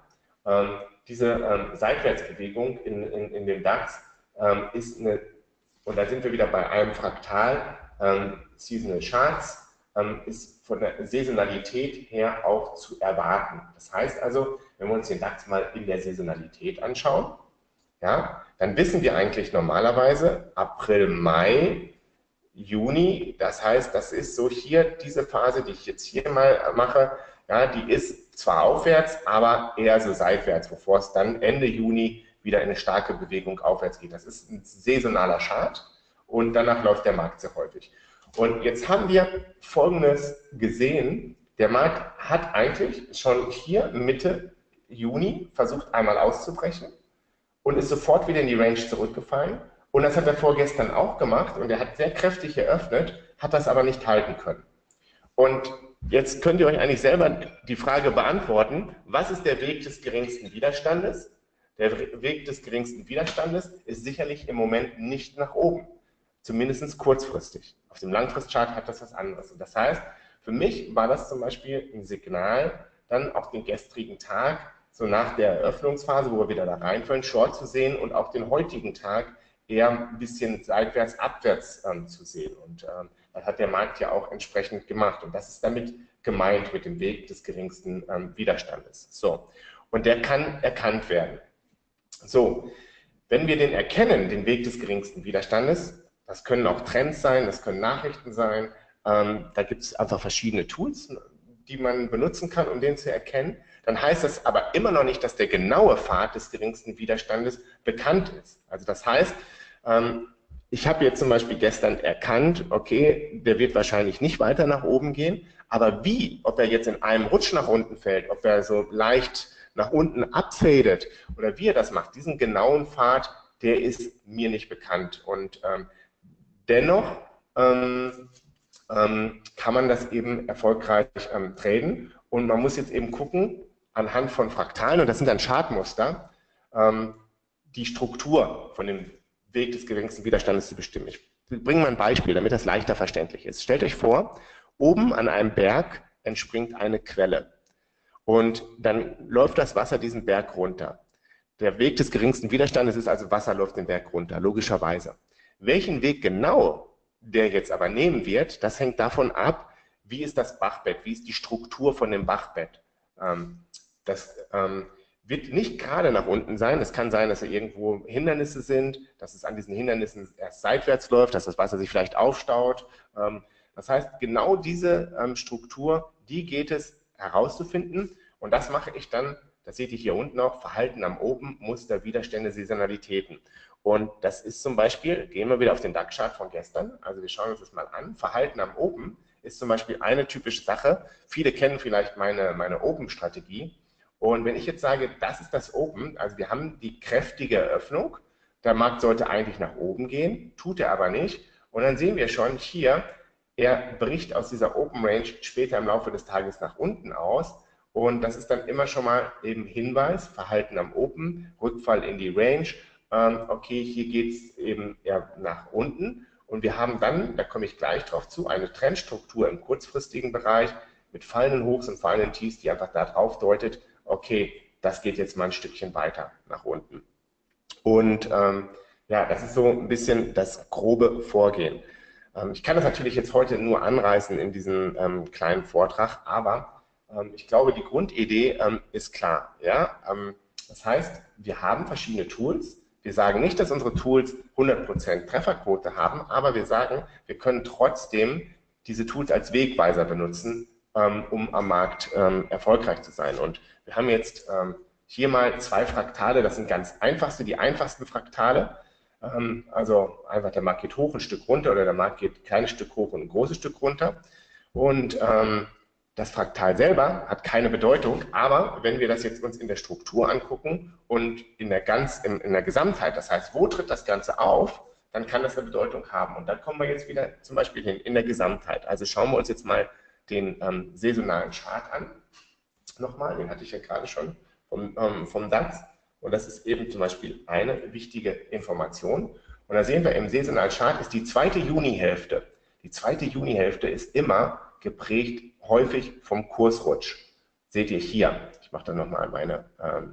Diese Seitwärtsbewegung in dem DAX ist eine, und da sind wir wieder bei einem Fraktal, Seasonal Charts, ist von der Saisonalität her auch zu erwarten. Das heißt also, wenn wir uns den DAX mal in der Saisonalität anschauen, ja, dann wissen wir eigentlich normalerweise April, Mai, Juni, das heißt, das ist so hier diese Phase, die ich jetzt hier mal mache, ja, die ist zwar aufwärts, aber eher so seitwärts, bevor es dann Ende Juni wieder in eine starke Bewegung aufwärts geht. Das ist ein saisonaler Chart und danach läuft der Markt sehr häufig. Und jetzt haben wir Folgendes gesehen. Der Markt hat eigentlich schon hier Mitte Juni versucht, einmal auszubrechen und ist sofort wieder in die Range zurückgefallen. Und das hat er vorgestern auch gemacht und er hat sehr kräftig eröffnet, hat das aber nicht halten können. Und jetzt könnt ihr euch eigentlich selber die Frage beantworten, was ist der Weg des geringsten Widerstandes? Der Weg des geringsten Widerstandes ist sicherlich im Moment nicht nach oben, zumindest kurzfristig. Auf dem Langfristchart hat das was anderes. Und das heißt, für mich war das zum Beispiel ein Signal, dann auch den gestrigen Tag, so nach der Eröffnungsphase, wo wir wieder da reinfallen, Short zu sehen und auch den heutigen Tag eher ein bisschen seitwärts, abwärts zu sehen. Und das hat der Markt ja auch entsprechend gemacht. Und das ist damit gemeint mit dem Weg des geringsten Widerstandes. So. Und der kann erkannt werden. So, wenn wir den erkennen, den Weg des geringsten Widerstandes, das können auch Trends sein, das können Nachrichten sein, da gibt es einfach verschiedene Tools, die man benutzen kann, um den zu erkennen, dann heißt das aber immer noch nicht, dass der genaue Pfad des geringsten Widerstandes bekannt ist. Also das heißt, ich habe jetzt zum Beispiel gestern erkannt, okay, der wird wahrscheinlich nicht weiter nach oben gehen, aber wie, ob er jetzt in einem Rutsch nach unten fällt, ob er so leicht nach unten abfadet oder wie er das macht, diesen genauen Pfad, der ist mir nicht bekannt. Und dennoch kann man das eben erfolgreich traden. Und man muss jetzt eben gucken, anhand von Fraktalen, und das sind dann Chartmuster, die Struktur von dem Weg des geringsten Widerstandes zu bestimmen. Ich bringe mal ein Beispiel, damit das leichter verständlich ist. Stellt euch vor, oben an einem Berg entspringt eine Quelle. Und dann läuft das Wasser diesen Berg runter. Der Weg des geringsten Widerstandes ist also, Wasser läuft den Berg runter, logischerweise. Welchen Weg genau der jetzt aber nehmen wird, das hängt davon ab, wie ist das Bachbett, wie ist die Struktur von dem Bachbett. Das wird nicht gerade nach unten sein. Es kann sein, dass da irgendwo Hindernisse sind, dass es an diesen Hindernissen erst seitwärts läuft, dass das Wasser sich vielleicht aufstaut. Das heißt, genau diese Struktur, die geht es herauszufinden. Und das mache ich dann, das seht ihr hier unten noch, Verhalten am Oben, Muster, Widerstände, Saisonalitäten. Und das ist zum Beispiel, gehen wir wieder auf den DAX-Chart von gestern, also wir schauen uns das mal an, Verhalten am Oben ist zum Beispiel eine typische Sache. Viele kennen vielleicht meine Open-Strategie. Und wenn ich jetzt sage, das ist das Open, also wir haben die kräftige Eröffnung, der Markt sollte eigentlich nach oben gehen, tut er aber nicht. Und dann sehen wir schon hier, er bricht aus dieser Open Range später im Laufe des Tages nach unten aus. Und das ist dann immer schon mal eben Hinweis, Verhalten am Open, Rückfall in die Range. Okay, hier geht es eben eher nach unten. Und wir haben dann, da komme ich gleich drauf zu, eine Trendstruktur im kurzfristigen Bereich mit fallenden Hochs und fallenden Tiefs, die einfach darauf deutet, okay, das geht jetzt mal ein Stückchen weiter nach unten. Und ja, das ist so ein bisschen das grobe Vorgehen. Ich kann das natürlich jetzt heute nur anreißen in diesem kleinen Vortrag, aber ich glaube, die Grundidee ist klar. Ja? Das heißt, wir haben verschiedene Tools. Wir sagen nicht, dass unsere Tools 100% Trefferquote haben, aber wir sagen, wir können trotzdem diese Tools als Wegweiser benutzen, um am Markt erfolgreich zu sein. Und wir haben jetzt hier mal zwei Fraktale, das sind ganz einfachste, die einfachsten Fraktale. Also einfach der Markt geht hoch, ein Stück runter oder der Markt geht ein kleines Stück hoch und ein großes Stück runter. Und das Fraktal selber hat keine Bedeutung, aber wenn wir das jetzt uns in der Struktur angucken und in der Gesamtheit, das heißt, wo tritt das Ganze auf, dann kann das eine Bedeutung haben. Und dann kommen wir jetzt wieder zum Beispiel hin in der Gesamtheit. Also schauen wir uns jetzt mal den saisonalen Chart an. Nochmal, den hatte ich ja gerade schon vom DAX. Und das ist eben zum Beispiel eine wichtige Information. Und da sehen wir, im saisonalen Chart ist die zweite Junihälfte. Die zweite Junihälfte ist immer geprägt häufig vom Kursrutsch. Seht ihr hier, ich mache dann nochmal meine,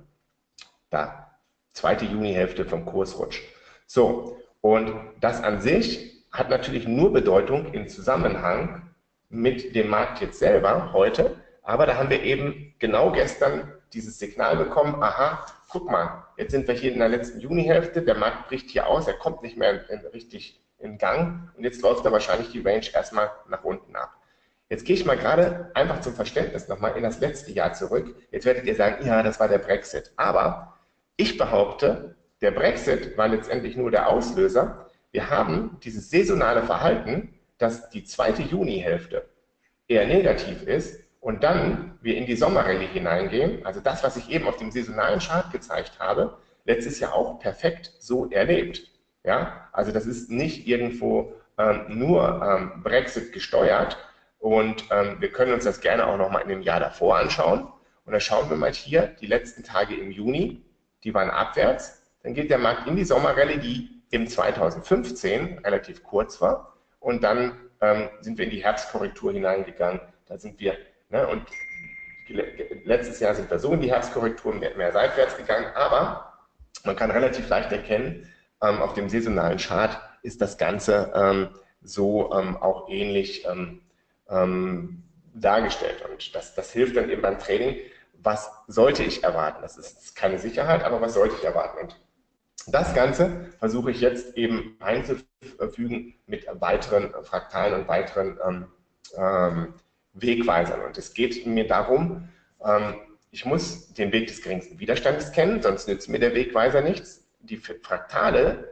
zweite Junihälfte vom Kursrutsch. So, und das an sich hat natürlich nur Bedeutung im Zusammenhang mit dem Markt jetzt selber heute, aber da haben wir eben genau gestern dieses Signal bekommen, aha, guck mal, jetzt sind wir hier in der letzten Junihälfte, der Markt bricht hier aus, er kommt nicht mehr richtig in Gang und jetzt läuft da wahrscheinlich die Range erstmal nach unten ab. Jetzt gehe ich mal gerade einfach zum Verständnis nochmal in das letzte Jahr zurück. Jetzt werdet ihr sagen, ja, das war der Brexit. Aber ich behaupte, der Brexit war letztendlich nur der Auslöser. Wir haben dieses saisonale Verhalten, dass die zweite Junihälfte eher negativ ist und dann wir in die Sommerrallye hineingehen, also das, was ich eben auf dem saisonalen Chart gezeigt habe, letztes Jahr auch perfekt so erlebt. Ja? Also das ist nicht irgendwo nur Brexit gesteuert und wir können uns das gerne auch nochmal in dem Jahr davor anschauen und dann schauen wir mal hier die letzten Tage im Juni, die waren abwärts, dann geht der Markt in die Sommerrallye, die im 2015 relativ kurz war und dann sind wir in die Herbstkorrektur hineingegangen. Da sind wir, ne, und letztes Jahr sind wir so in die Herbstkorrektur mehr seitwärts gegangen, aber man kann relativ leicht erkennen, auf dem saisonalen Chart ist das Ganze so auch ähnlich dargestellt. Und das hilft dann eben beim Trading. Was sollte ich erwarten? Das ist keine Sicherheit, aber was sollte ich erwarten? Und das Ganze versuche ich jetzt eben einzufügen mit weiteren Fraktalen und weiteren Wegweisern. Und es geht mir darum, ich muss den Weg des geringsten Widerstandes kennen, sonst nützt mir der Wegweiser nichts. Die Fraktale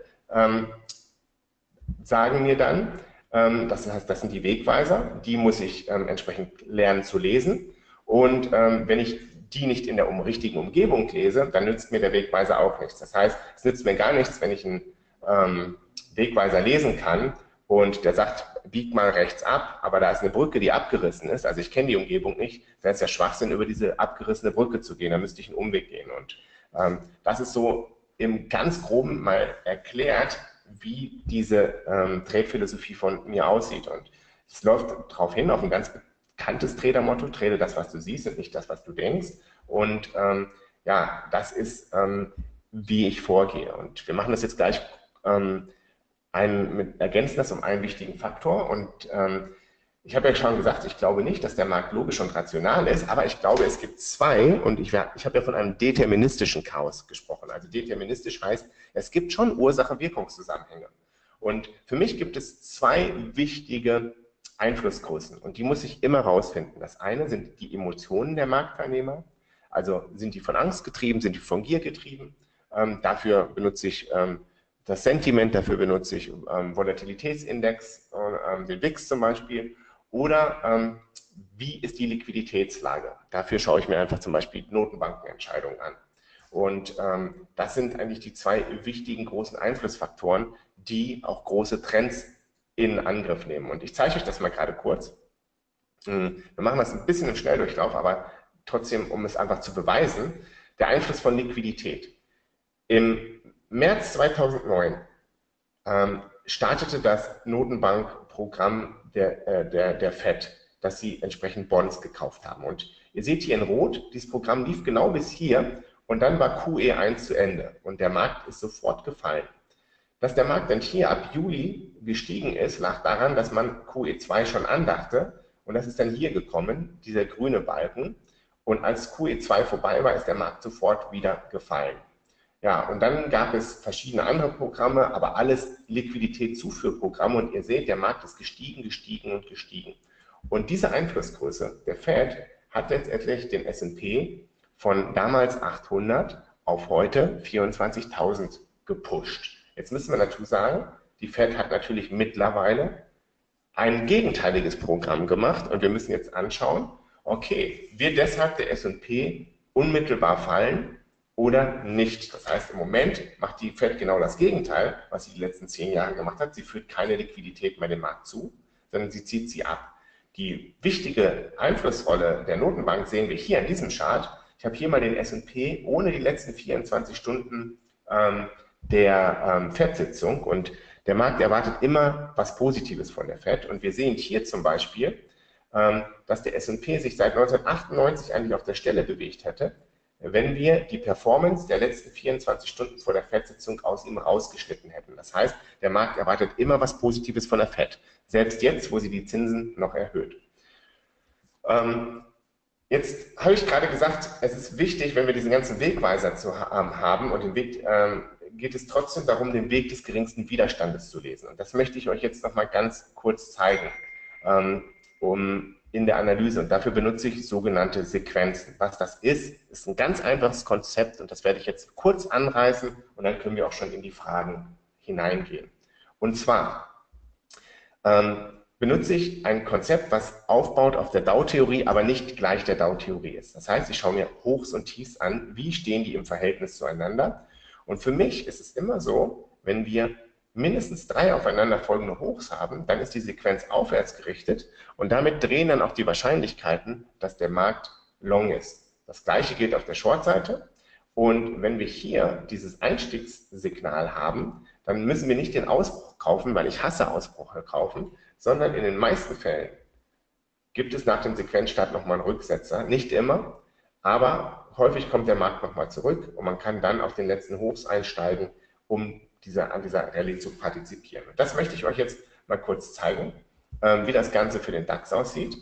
sagen mir dann, das heißt, das sind die Wegweiser, die muss ich entsprechend lernen zu lesen. Und wenn ich die nicht in der richtigen Umgebung lese, dann nützt mir der Wegweiser auch nichts. Das heißt, es nützt mir gar nichts, wenn ich einen Wegweiser lesen kann und der sagt, bieg mal rechts ab, aber da ist eine Brücke, die abgerissen ist, also ich kenne die Umgebung nicht, dann ist ja Schwachsinn, über diese abgerissene Brücke zu gehen, da müsste ich einen Umweg gehen. Und das ist so im ganz Groben mal erklärt, wie diese Trade-Philosophie von mir aussieht. Und es läuft darauf hin, auf ein ganz bekanntes Trader-Motto, trade das, was du siehst und nicht das, was du denkst. Und ja, das ist, wie ich vorgehe. Und wir machen das jetzt gleich ergänzen das um einen wichtigen Faktor. Und ich habe ja schon gesagt, ich glaube nicht, dass der Markt logisch und rational ist, aber ich glaube, es gibt zwei, und ich habe ja von einem deterministischen Chaos gesprochen. Also deterministisch heißt, es gibt schon Ursache-Wirkungszusammenhänge. Und für mich gibt es zwei wichtige Einflussgrößen und die muss ich immer rausfinden. Das eine sind die Emotionen der Marktteilnehmer, also sind die von Angst getrieben, sind die von Gier getrieben. Dafür benutze ich das Sentiment, dafür benutze ich Volatilitätsindex, den VIX zum Beispiel. Oder wie ist die Liquiditätslage? Dafür schaue ich mir einfach zum Beispiel Notenbankenentscheidungen an. Und das sind eigentlich die zwei wichtigen großen Einflussfaktoren, die auch große Trends in Angriff nehmen. Und ich zeige euch das mal gerade kurz. Wir machen das ein bisschen im Schnelldurchlauf, aber trotzdem, um es einfach zu beweisen, der Einfluss von Liquidität. Im März 2009 startete das Notenbankprogramm der Fed, dass sie entsprechend Bonds gekauft haben. Und ihr seht hier in Rot, dieses Programm lief genau bis hier und dann war QE1 zu Ende und der Markt ist sofort gefallen. Dass der Markt dann hier ab Juli gestiegen ist, lag daran, dass man QE2 schon andachte und das ist dann hier gekommen, dieser grüne Balken. Und als QE2 vorbei war, ist der Markt sofort wieder gefallen. Ja, und dann gab es verschiedene andere Programme, aber alles Liquiditätszuführprogramme und ihr seht, der Markt ist gestiegen, gestiegen und gestiegen. Und diese Einflussgröße der Fed hat letztendlich den S&P von damals 800 auf heute 24.000 gepusht. Jetzt müssen wir dazu sagen, die Fed hat natürlich mittlerweile ein gegenteiliges Programm gemacht und wir müssen jetzt anschauen, okay, wird deshalb der S&P unmittelbar fallen oder nicht? Das heißt, im Moment macht die Fed genau das Gegenteil, was sie die letzten 10 Jahre gemacht hat. Sie führt keine Liquidität mehr dem Markt zu, sondern sie zieht sie ab. Die wichtige Einflussrolle der Notenbank sehen wir hier in diesem Chart. Ich habe hier mal den S&P ohne die letzten 24 Stunden der Fed-Sitzung und der Markt erwartet immer was Positives von der Fed und wir sehen hier zum Beispiel, dass der S&P sich seit 1998 eigentlich auf der Stelle bewegt hätte, wenn wir die Performance der letzten 24 Stunden vor der Fed-Sitzung aus ihm rausgeschnitten hätten. Das heißt, der Markt erwartet immer was Positives von der Fed, selbst jetzt, wo sie die Zinsen noch erhöht. Jetzt habe ich gerade gesagt, es ist wichtig, wenn wir diesen ganzen Wegweiser haben und den Weg, geht es trotzdem darum, den Weg des geringsten Widerstandes zu lesen. Und das möchte ich euch jetzt noch mal ganz kurz zeigen, um in der Analyse und dafür benutze ich sogenannte Sequenzen. Was das ist ein ganz einfaches Konzept und das werde ich jetzt kurz anreißen und dann können wir auch schon in die Fragen hineingehen. Und zwar benutze ich ein Konzept, was aufbaut auf der Dow-Theorie, aber nicht gleich der Dow-Theorie ist. Das heißt, ich schaue mir Hochs und Tiefs an, wie stehen die im Verhältnis zueinander. Und für mich ist es immer so, wenn wir mindestens 3 aufeinanderfolgende Hochs haben, dann ist die Sequenz aufwärts gerichtet und damit drehen dann auch die Wahrscheinlichkeiten, dass der Markt long ist. Das gleiche gilt auf der Short-Seite. Und wenn wir hier dieses Einstiegssignal haben, dann müssen wir nicht den Ausbruch kaufen, weil ich hasse Ausbrüche kaufen, sondern in den meisten Fällen gibt es nach dem Sequenzstart nochmal einen Rücksetzer. Nicht immer, aber häufig kommt der Markt nochmal zurück und man kann dann auf den letzten Hochs einsteigen, um an dieser Rallye zu partizipieren. Und das möchte ich euch jetzt mal kurz zeigen, wie das Ganze für den DAX aussieht.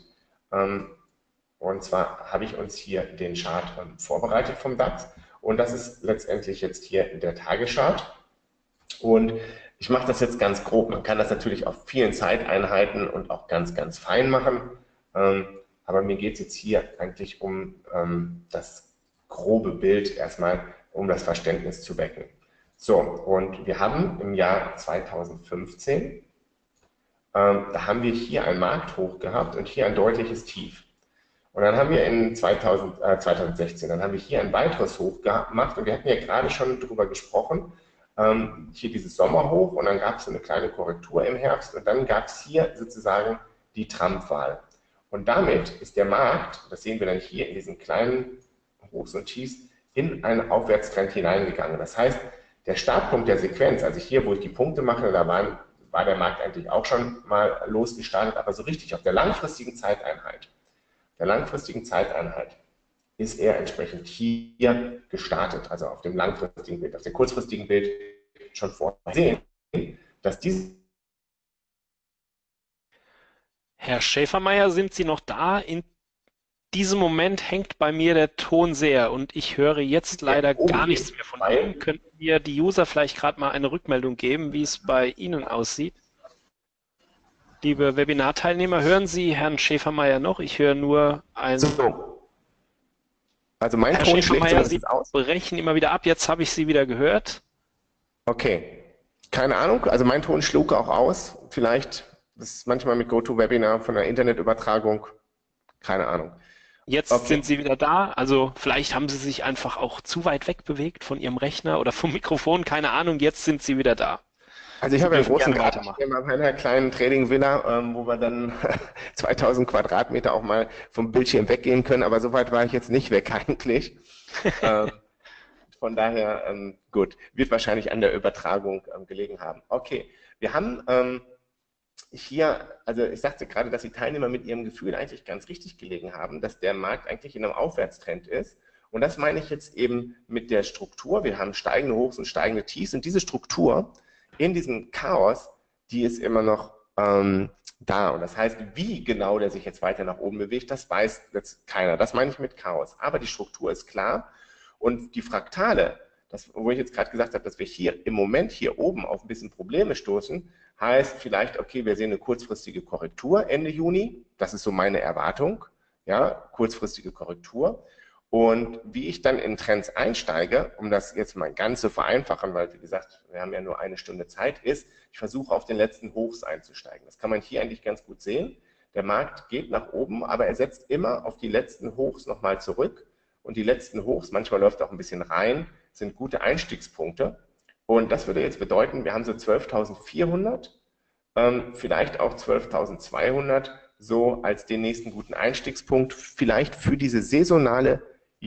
Und zwar habe ich uns hier den Chart vorbereitet vom DAX und das ist letztendlich jetzt hier der Tageschart. Und ich mache das jetzt ganz grob. Man kann das natürlich auf vielen Zeiteinheiten und auch ganz, ganz fein machen. Aber mir geht es jetzt hier eigentlich um das grobe Bild erstmal, um das Verständnis zu wecken. So, und wir haben im Jahr 2015, da haben wir hier ein Markthoch gehabt und hier ein deutliches Tief. Und dann haben wir in 2016, dann haben wir hier ein weiteres Hoch gemacht und wir hatten ja gerade schon darüber gesprochen, hier dieses Sommerhoch und dann gab es eine kleine Korrektur im Herbst und dann gab es hier sozusagen die Trump-Wahl. Und damit ist der Markt, das sehen wir dann hier in diesen kleinen Hochs und Tiefs, in einen Aufwärtstrend hineingegangen. Das heißt, der Startpunkt der Sequenz, also hier, wo ich die Punkte mache, da war der Markt eigentlich auch schon mal losgestartet, aber so richtig auf der langfristigen Zeiteinheit, ist er entsprechend hier gestartet, also auf dem langfristigen Bild. Auf dem kurzfristigen Bild schon vorsehen, dass diese... Herr Schäfermeier, sind Sie noch da? In diesem Moment hängt bei mir der Ton sehr und ich höre jetzt leider gar nichts mehr von Ihnen. Könnten wir die User vielleicht gerade mal eine Rückmeldung geben, wie es bei Ihnen aussieht? Liebe Webinarteilnehmer, hören Sie Herrn Schäfermeier noch? Ich höre nur ein... So. Also mein Herr Ton schlägt Schäfermeier, Sie aus. brechen immer wieder ab. Jetzt habe ich Sie wieder gehört. Okay. Keine Ahnung. Also mein Ton schlug auch aus. Vielleicht das ist manchmal mit GoToWebinar von der Internetübertragung. Keine Ahnung. Jetzt sind Sie wieder da. Also vielleicht haben Sie sich einfach auch zu weit weg bewegt von Ihrem Rechner oder vom Mikrofon. Keine Ahnung. Jetzt sind Sie wieder da. Also ich habe einen großen Garten in meiner kleinen Trading-Villa, wo wir dann 2000 Quadratmeter auch mal vom Bildschirm weggehen können, aber so weit war ich jetzt nicht weg eigentlich. Von daher, gut, wird wahrscheinlich an der Übertragung gelegen haben. Okay, wir haben hier, also ich sagte gerade, dass die Teilnehmer mit ihrem Gefühl eigentlich ganz richtig gelegen haben, dass der Markt eigentlich in einem Aufwärtstrend ist. Und das meine ich jetzt eben mit der Struktur. Wir haben steigende Hochs und steigende Tiefs und diese Struktur in diesem Chaos, die ist immer noch da. Und das heißt, wie genau der sich jetzt weiter nach oben bewegt, das weiß jetzt keiner. Das meine ich mit Chaos. Aber die Struktur ist klar und die Fraktale, wo ich jetzt gerade gesagt habe, dass wir hier im Moment hier oben auf ein bisschen Probleme stoßen, heißt vielleicht, okay, wir sehen eine kurzfristige Korrektur Ende Juni. Das ist so meine Erwartung. Ja, kurzfristige Korrektur. Und wie ich dann in Trends einsteige, um das jetzt mal ganz zu vereinfachen, weil wie gesagt, wir haben ja nur eine Stunde Zeit, ist, ich versuche auf den letzten Hochs einzusteigen. Das kann man hier eigentlich ganz gut sehen. Der Markt geht nach oben, aber er setzt immer auf die letzten Hochs nochmal zurück. Und die letzten Hochs, manchmal läuft auch ein bisschen rein, sind gute Einstiegspunkte. Und das würde jetzt bedeuten, wir haben so 12.400, vielleicht auch 12.200, so als den nächsten guten Einstiegspunkt, vielleicht für diese saisonale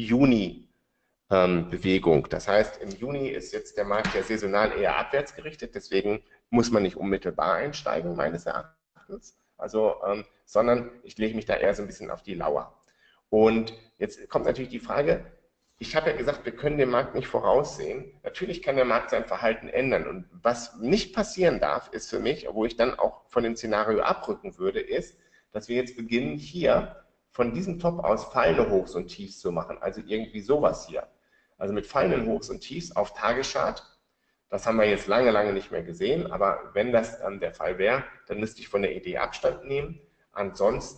Juni-Bewegung. Das heißt, im Juni ist jetzt der Markt ja saisonal eher abwärts gerichtet, deswegen muss man nicht unmittelbar einsteigen, meines Erachtens. Also, sondern ich lege mich da eher so ein bisschen auf die Lauer. Und jetzt kommt natürlich die Frage, ich habe ja gesagt, wir können den Markt nicht voraussehen. Natürlich kann der Markt sein Verhalten ändern. Und was nicht passieren darf, ist für mich, wo ich dann auch von dem Szenario abrücken würde, ist, dass wir jetzt beginnen, hier von diesem Top aus fallende Hochs und Tiefs zu machen. Also irgendwie sowas hier. Also mit fallenden Hochs und Tiefs auf Tageschart. Das haben wir jetzt lange, lange nicht mehr gesehen. Aber wenn das der Fall wäre, dann müsste ich von der Idee Abstand nehmen. Ansonsten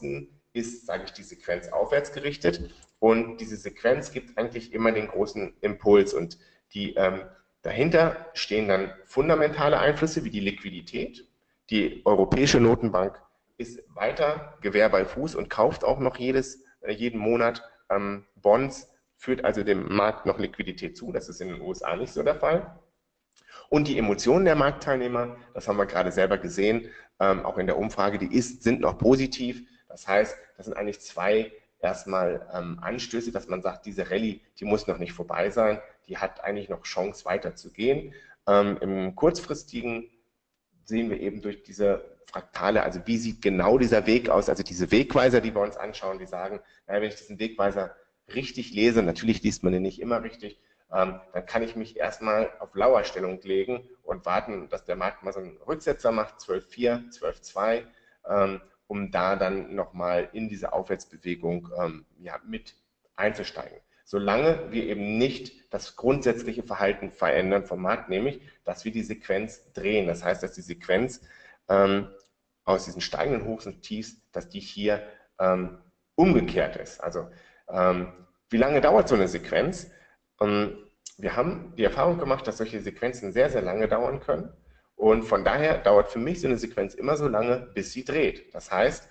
ist, sage ich, die Sequenz aufwärts gerichtet und diese Sequenz gibt eigentlich immer den großen Impuls und die dahinter stehen dann fundamentale Einflüsse wie die Liquidität. Die Europäische Notenbank ist weiter Gewehr bei Fuß und kauft auch noch jeden Monat Bonds, führt also dem Markt noch Liquidität zu. Das ist in den USA nicht so der Fall. Und die Emotionen der Marktteilnehmer, das haben wir gerade selber gesehen, auch in der Umfrage, sind noch positiv. Das heißt, das sind eigentlich zwei erstmal Anstöße, dass man sagt, diese Rallye, die muss noch nicht vorbei sein, die hat eigentlich noch Chance weiter zu gehen. Im kurzfristigen sehen wir eben durch diese Fraktale, also wie sieht genau dieser Weg aus, also diese Wegweiser, die wir uns anschauen, die sagen, naja, wenn ich diesen Wegweiser richtig lese, natürlich liest man den nicht immer richtig, dann kann ich mich erstmal auf Lauerstellung legen und warten, dass der Markt mal so einen Rücksetzer macht, 12,4, 12,2, um da dann nochmal in diese Aufwärtsbewegung ja, mit einzusteigen. Solange wir eben nicht das grundsätzliche Verhalten verändern vom Markt, nämlich, dass wir die Sequenz drehen. Das heißt, dass die Sequenz aus diesen steigenden Hochs und Tiefs, dass die hier umgekehrt ist. Also wie lange dauert so eine Sequenz? Wir haben die Erfahrung gemacht, dass solche Sequenzen sehr, sehr lange dauern können. Und von daher dauert für mich so eine Sequenz immer so lange, bis sie dreht. Das heißt,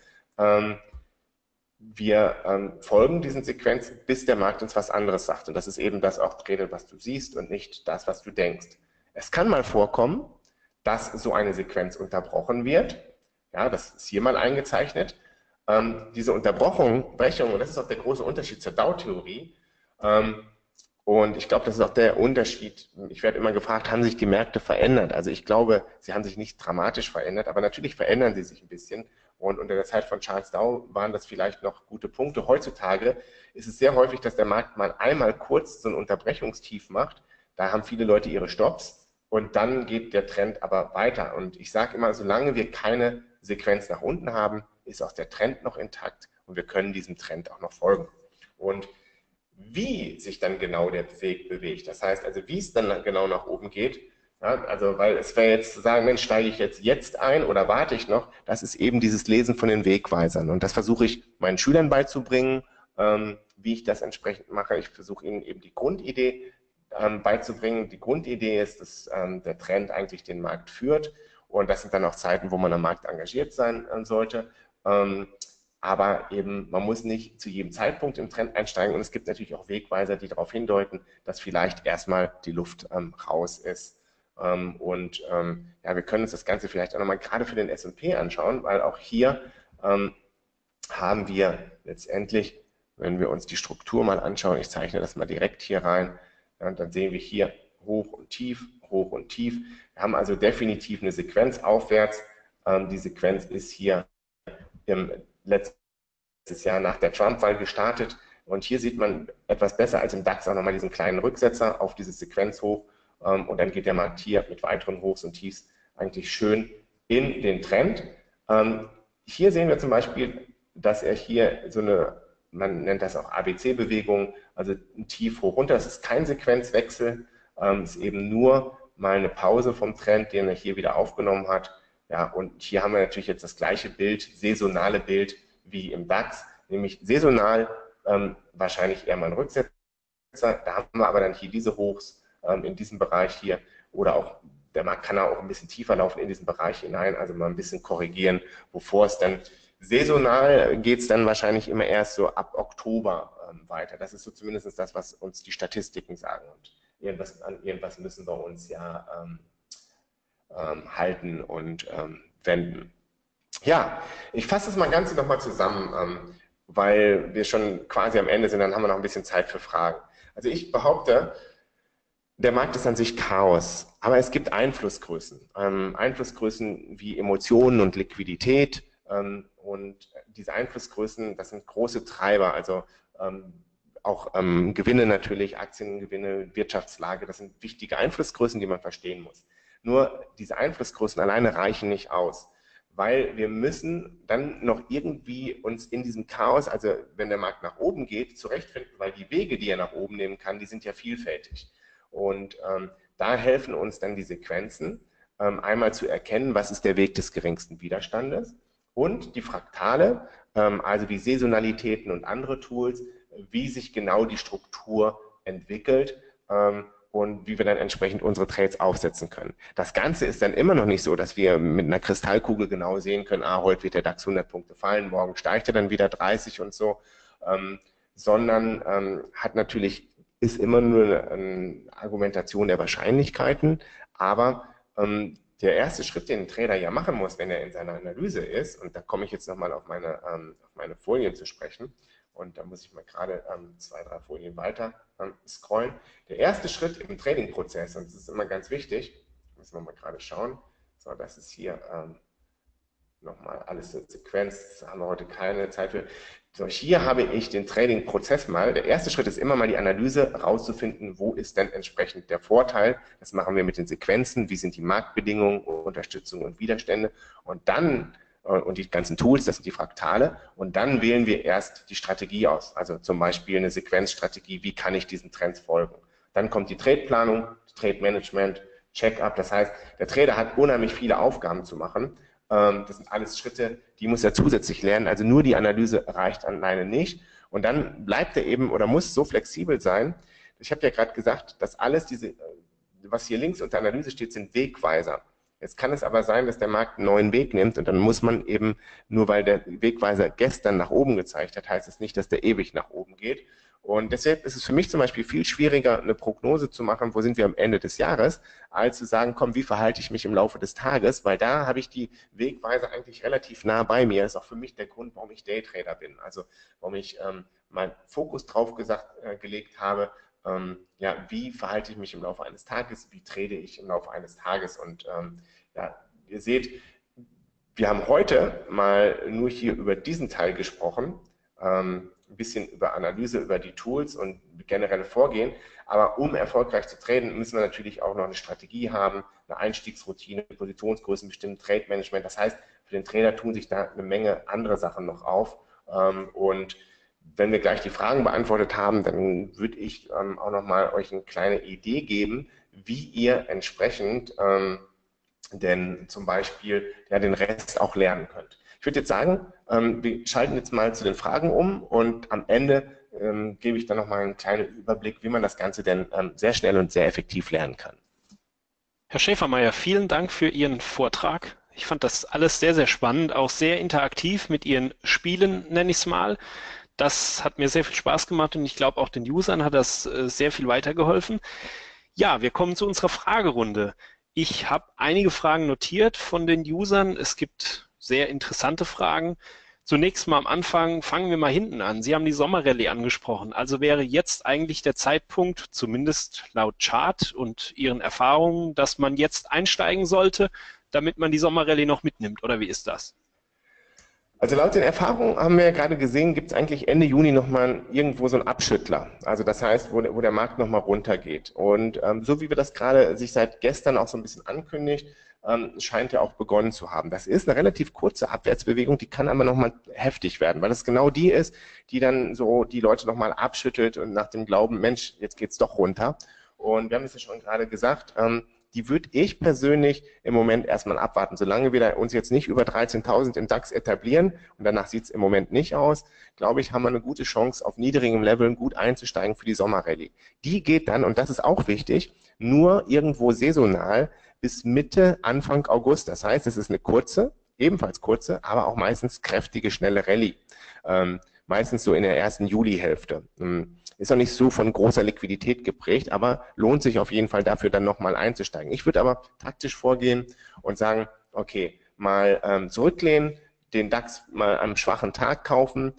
wir folgen diesen Sequenzen, bis der Markt uns was anderes sagt. Und das ist eben das auch Trade, was du siehst und nicht das, was du denkst. Es kann mal vorkommen, dass so eine Sequenz unterbrochen wird. Ja, das ist hier mal eingezeichnet. Diese Brechung, und das ist auch der große Unterschied zur Dow-Theorie, und ich glaube, das ist auch der Unterschied. Ich werde immer gefragt, haben sich die Märkte verändert? Also ich glaube, sie haben sich nicht dramatisch verändert, aber natürlich verändern sie sich ein bisschen. Und unter der Zeit von Charles Dow waren das vielleicht noch gute Punkte. Heutzutage ist es sehr häufig, dass der Markt mal einmal kurz so ein Unterbrechungstief macht. Da haben viele Leute ihre Stops und dann geht der Trend aber weiter. Und ich sage immer, solange wir keine Sequenz nach unten haben, ist auch der Trend noch intakt und wir können diesem Trend auch noch folgen. Und wie sich dann genau der Weg bewegt, das heißt also, wie es dann genau nach oben geht, ja, also weil es wäre jetzt zu sagen, Mensch, steige ich jetzt ein oder warte ich noch, das ist eben dieses Lesen von den Wegweisern und das versuche ich meinen Schülern beizubringen, wie ich das entsprechend mache. Ich versuche ihnen eben die Grundidee beizubringen. Die Grundidee ist, dass der Trend eigentlich den Markt führt und das sind dann auch Zeiten, wo man am Markt engagiert sein sollte. Aber eben, man muss nicht zu jedem Zeitpunkt im Trend einsteigen und es gibt natürlich auch Wegweiser, die darauf hindeuten, dass vielleicht erstmal die Luft raus ist. Ja, wir können uns das Ganze vielleicht auch nochmal gerade für den S&P anschauen, weil auch hier haben wir letztendlich, wenn wir uns die Struktur mal anschauen, ich zeichne das mal direkt hier rein, ja, dann sehen wir hier hoch und tief, hoch und tief. Wir haben also definitiv eine Sequenz aufwärts. Die Sequenz ist hier im letztes Jahr nach der Trump-Wahl gestartet. Und hier sieht man etwas besser als im DAX auch nochmal diesen kleinen Rücksetzer auf diese Sequenz hoch. Und dann geht der Markt hier mit weiteren Hochs und Tiefs eigentlich schön in den Trend. Hier sehen wir zum Beispiel, dass er hier so eine, man nennt das auch ABC-Bewegung, also ein Tief hoch runter. Das ist kein Sequenzwechsel, ist eben nur mal eine Pause vom Trend, den er hier wieder aufgenommen hat. Ja, und hier haben wir natürlich jetzt das gleiche Bild, saisonale Bild wie im DAX, nämlich saisonal wahrscheinlich eher mal ein Rücksetzer. Da haben wir aber dann hier diese Hochs in diesem Bereich hier oder auch, der Markt kann auch ein bisschen tiefer laufen in diesen Bereich hinein, also mal ein bisschen korrigieren, bevor es dann saisonal geht es dann wahrscheinlich immer erst so ab Oktober weiter. Das ist so zumindest das, was uns die Statistiken sagen und an irgendwas müssen wir uns ja halten und wenden. Ja, ich fasse das mal Ganze nochmal zusammen, weil wir schon quasi am Ende sind, dann haben wir noch ein bisschen Zeit für Fragen. Also ich behaupte, der Markt ist an sich Chaos, aber es gibt Einflussgrößen. Einflussgrößen wie Emotionen und Liquidität und diese Einflussgrößen, das sind große Treiber, also auch Gewinne natürlich, Aktiengewinne, Wirtschaftslage, das sind wichtige Einflussgrößen, die man verstehen muss. Nur diese Einflussgrößen alleine reichen nicht aus, weil wir müssen dann noch irgendwie uns in diesem Chaos, also wenn der Markt nach oben geht, zurechtfinden, weil die Wege, die er nach oben nehmen kann, die sind ja vielfältig. Und da helfen uns dann die Sequenzen, einmal zu erkennen, was ist der Weg des geringsten Widerstandes und die Fraktale, also die Saisonalitäten und andere Tools, wie sich genau die Struktur entwickelt und wie wir dann entsprechend unsere Trades aufsetzen können. Das Ganze ist dann immer noch nicht so, dass wir mit einer Kristallkugel genau sehen können, heute wird der DAX 100 Punkte fallen, morgen steigt er dann wieder 30 und so, sondern hat natürlich, ist immer nur eine Argumentation der Wahrscheinlichkeiten, aber der erste Schritt, den ein Trader ja machen muss, wenn er in seiner Analyse ist, und da komme ich jetzt nochmal auf meine Folien zu sprechen, und da muss ich mal gerade 2, 3 Folien weiter scrollen. Der erste Schritt im Trading-Prozess, und das ist immer ganz wichtig, müssen wir mal gerade schauen, so, das ist hier nochmal alles in Sequenz, da haben wir heute keine Zeit für. So, hier habe ich den Trading-Prozess mal. Der erste Schritt ist immer mal die Analyse, rauszufinden, wo ist denn entsprechend der Vorteil. Das machen wir mit den Sequenzen, wie sind die Marktbedingungen, Unterstützung und Widerstände. Und dann, und die ganzen Tools, das sind die Fraktale, und dann wählen wir erst die Strategie aus. Also zum Beispiel eine Sequenzstrategie, wie kann ich diesen Trends folgen. Dann kommt die Trade-Planung, Trade-Management, Check-up. Das heißt, der Trader hat unheimlich viele Aufgaben zu machen. Das sind alles Schritte, die muss er zusätzlich lernen. Also nur die Analyse reicht alleine nicht. Und dann bleibt er eben oder muss so flexibel sein. Ich habe ja gerade gesagt, dass alles was hier links unter Analyse steht, sind Wegweiser. Jetzt kann es aber sein, dass der Markt einen neuen Weg nimmt und dann muss man eben, nur weil der Wegweiser gestern nach oben gezeigt hat, heißt es nicht, dass der ewig nach oben geht. Und deshalb ist es für mich zum Beispiel viel schwieriger, eine Prognose zu machen, wo sind wir am Ende des Jahres, als zu sagen, komm, wie verhalte ich mich im Laufe des Tages, weil da habe ich die Wegweiser eigentlich relativ nah bei mir. Das ist auch für mich der Grund, warum ich Daytrader bin. Also warum ich meinen Fokus drauf gelegt habe, ja, wie verhalte ich mich im Laufe eines Tages, wie trade ich im Laufe eines Tages. Und ja, ihr seht, wir haben heute mal nur hier über diesen Teil gesprochen, ein bisschen über Analyse, über die Tools und generelle Vorgehen. Aber um erfolgreich zu traden, müssen wir natürlich auch noch eine Strategie haben, eine Einstiegsroutine, Positionsgrößen bestimmen, Trade-Management. Das heißt, für den Trainer tun sich da eine Menge andere Sachen noch auf. Und wenn wir gleich die Fragen beantwortet haben, dann würde ich auch noch mal euch eine kleine Idee geben, wie ihr entsprechend denn zum Beispiel ja, den Rest auch lernen könnt. Ich würde jetzt sagen, wir schalten jetzt mal zu den Fragen um und am Ende gebe ich dann nochmal einen kleinen Überblick, wie man das Ganze denn sehr schnell und sehr effektiv lernen kann. Herr Schäfermeier, vielen Dank für Ihren Vortrag. Ich fand das alles sehr, sehr spannend, auch sehr interaktiv mit Ihren Spielen, nenne ich es mal. Das hat mir sehr viel Spaß gemacht und ich glaube auch den Usern hat das sehr viel weitergeholfen. Ja, wir kommen zu unserer Fragerunde. Ich habe einige Fragen notiert von den Usern. Es gibt sehr interessante Fragen. Zunächst mal am Anfang, fangen wir mal hinten an. Sie haben die Sommerrallye angesprochen. Also wäre jetzt eigentlich der Zeitpunkt, zumindest laut Chart und Ihren Erfahrungen, dass man jetzt einsteigen sollte, damit man die Sommerrallye noch mitnimmt, oder wie ist das? Also laut den Erfahrungen haben wir ja gerade gesehen, gibt es eigentlich Ende Juni nochmal irgendwo so einen Abschüttler. Also das heißt, wo der Markt nochmal runtergeht. Und so wie wir das gerade sich seit gestern auch so ein bisschen ankündigt, scheint er auch begonnen zu haben. Das ist eine relativ kurze Abwärtsbewegung, die kann aber nochmal heftig werden, weil das genau die ist, die dann so die Leute nochmal abschüttelt und nach dem Glauben, Mensch, jetzt geht's doch runter. Und wir haben es ja schon gerade gesagt, die würde ich persönlich im Moment erstmal abwarten. Solange wir uns jetzt nicht über 13.000 im DAX etablieren, und danach sieht es im Moment nicht aus, glaube ich, haben wir eine gute Chance, auf niedrigem Level gut einzusteigen für die Sommerrallye. Die geht dann, und das ist auch wichtig, nur irgendwo saisonal bis Mitte, Anfang August. Das heißt, es ist eine kurze, ebenfalls kurze, aber auch meistens kräftige, schnelle Rallye. Meistens so in der ersten Julihälfte. Ist auch nicht so von großer Liquidität geprägt, aber lohnt sich auf jeden Fall dafür dann nochmal einzusteigen. Ich würde aber taktisch vorgehen und sagen, okay, mal zurücklehnen, den DAX mal am schwachen Tag kaufen,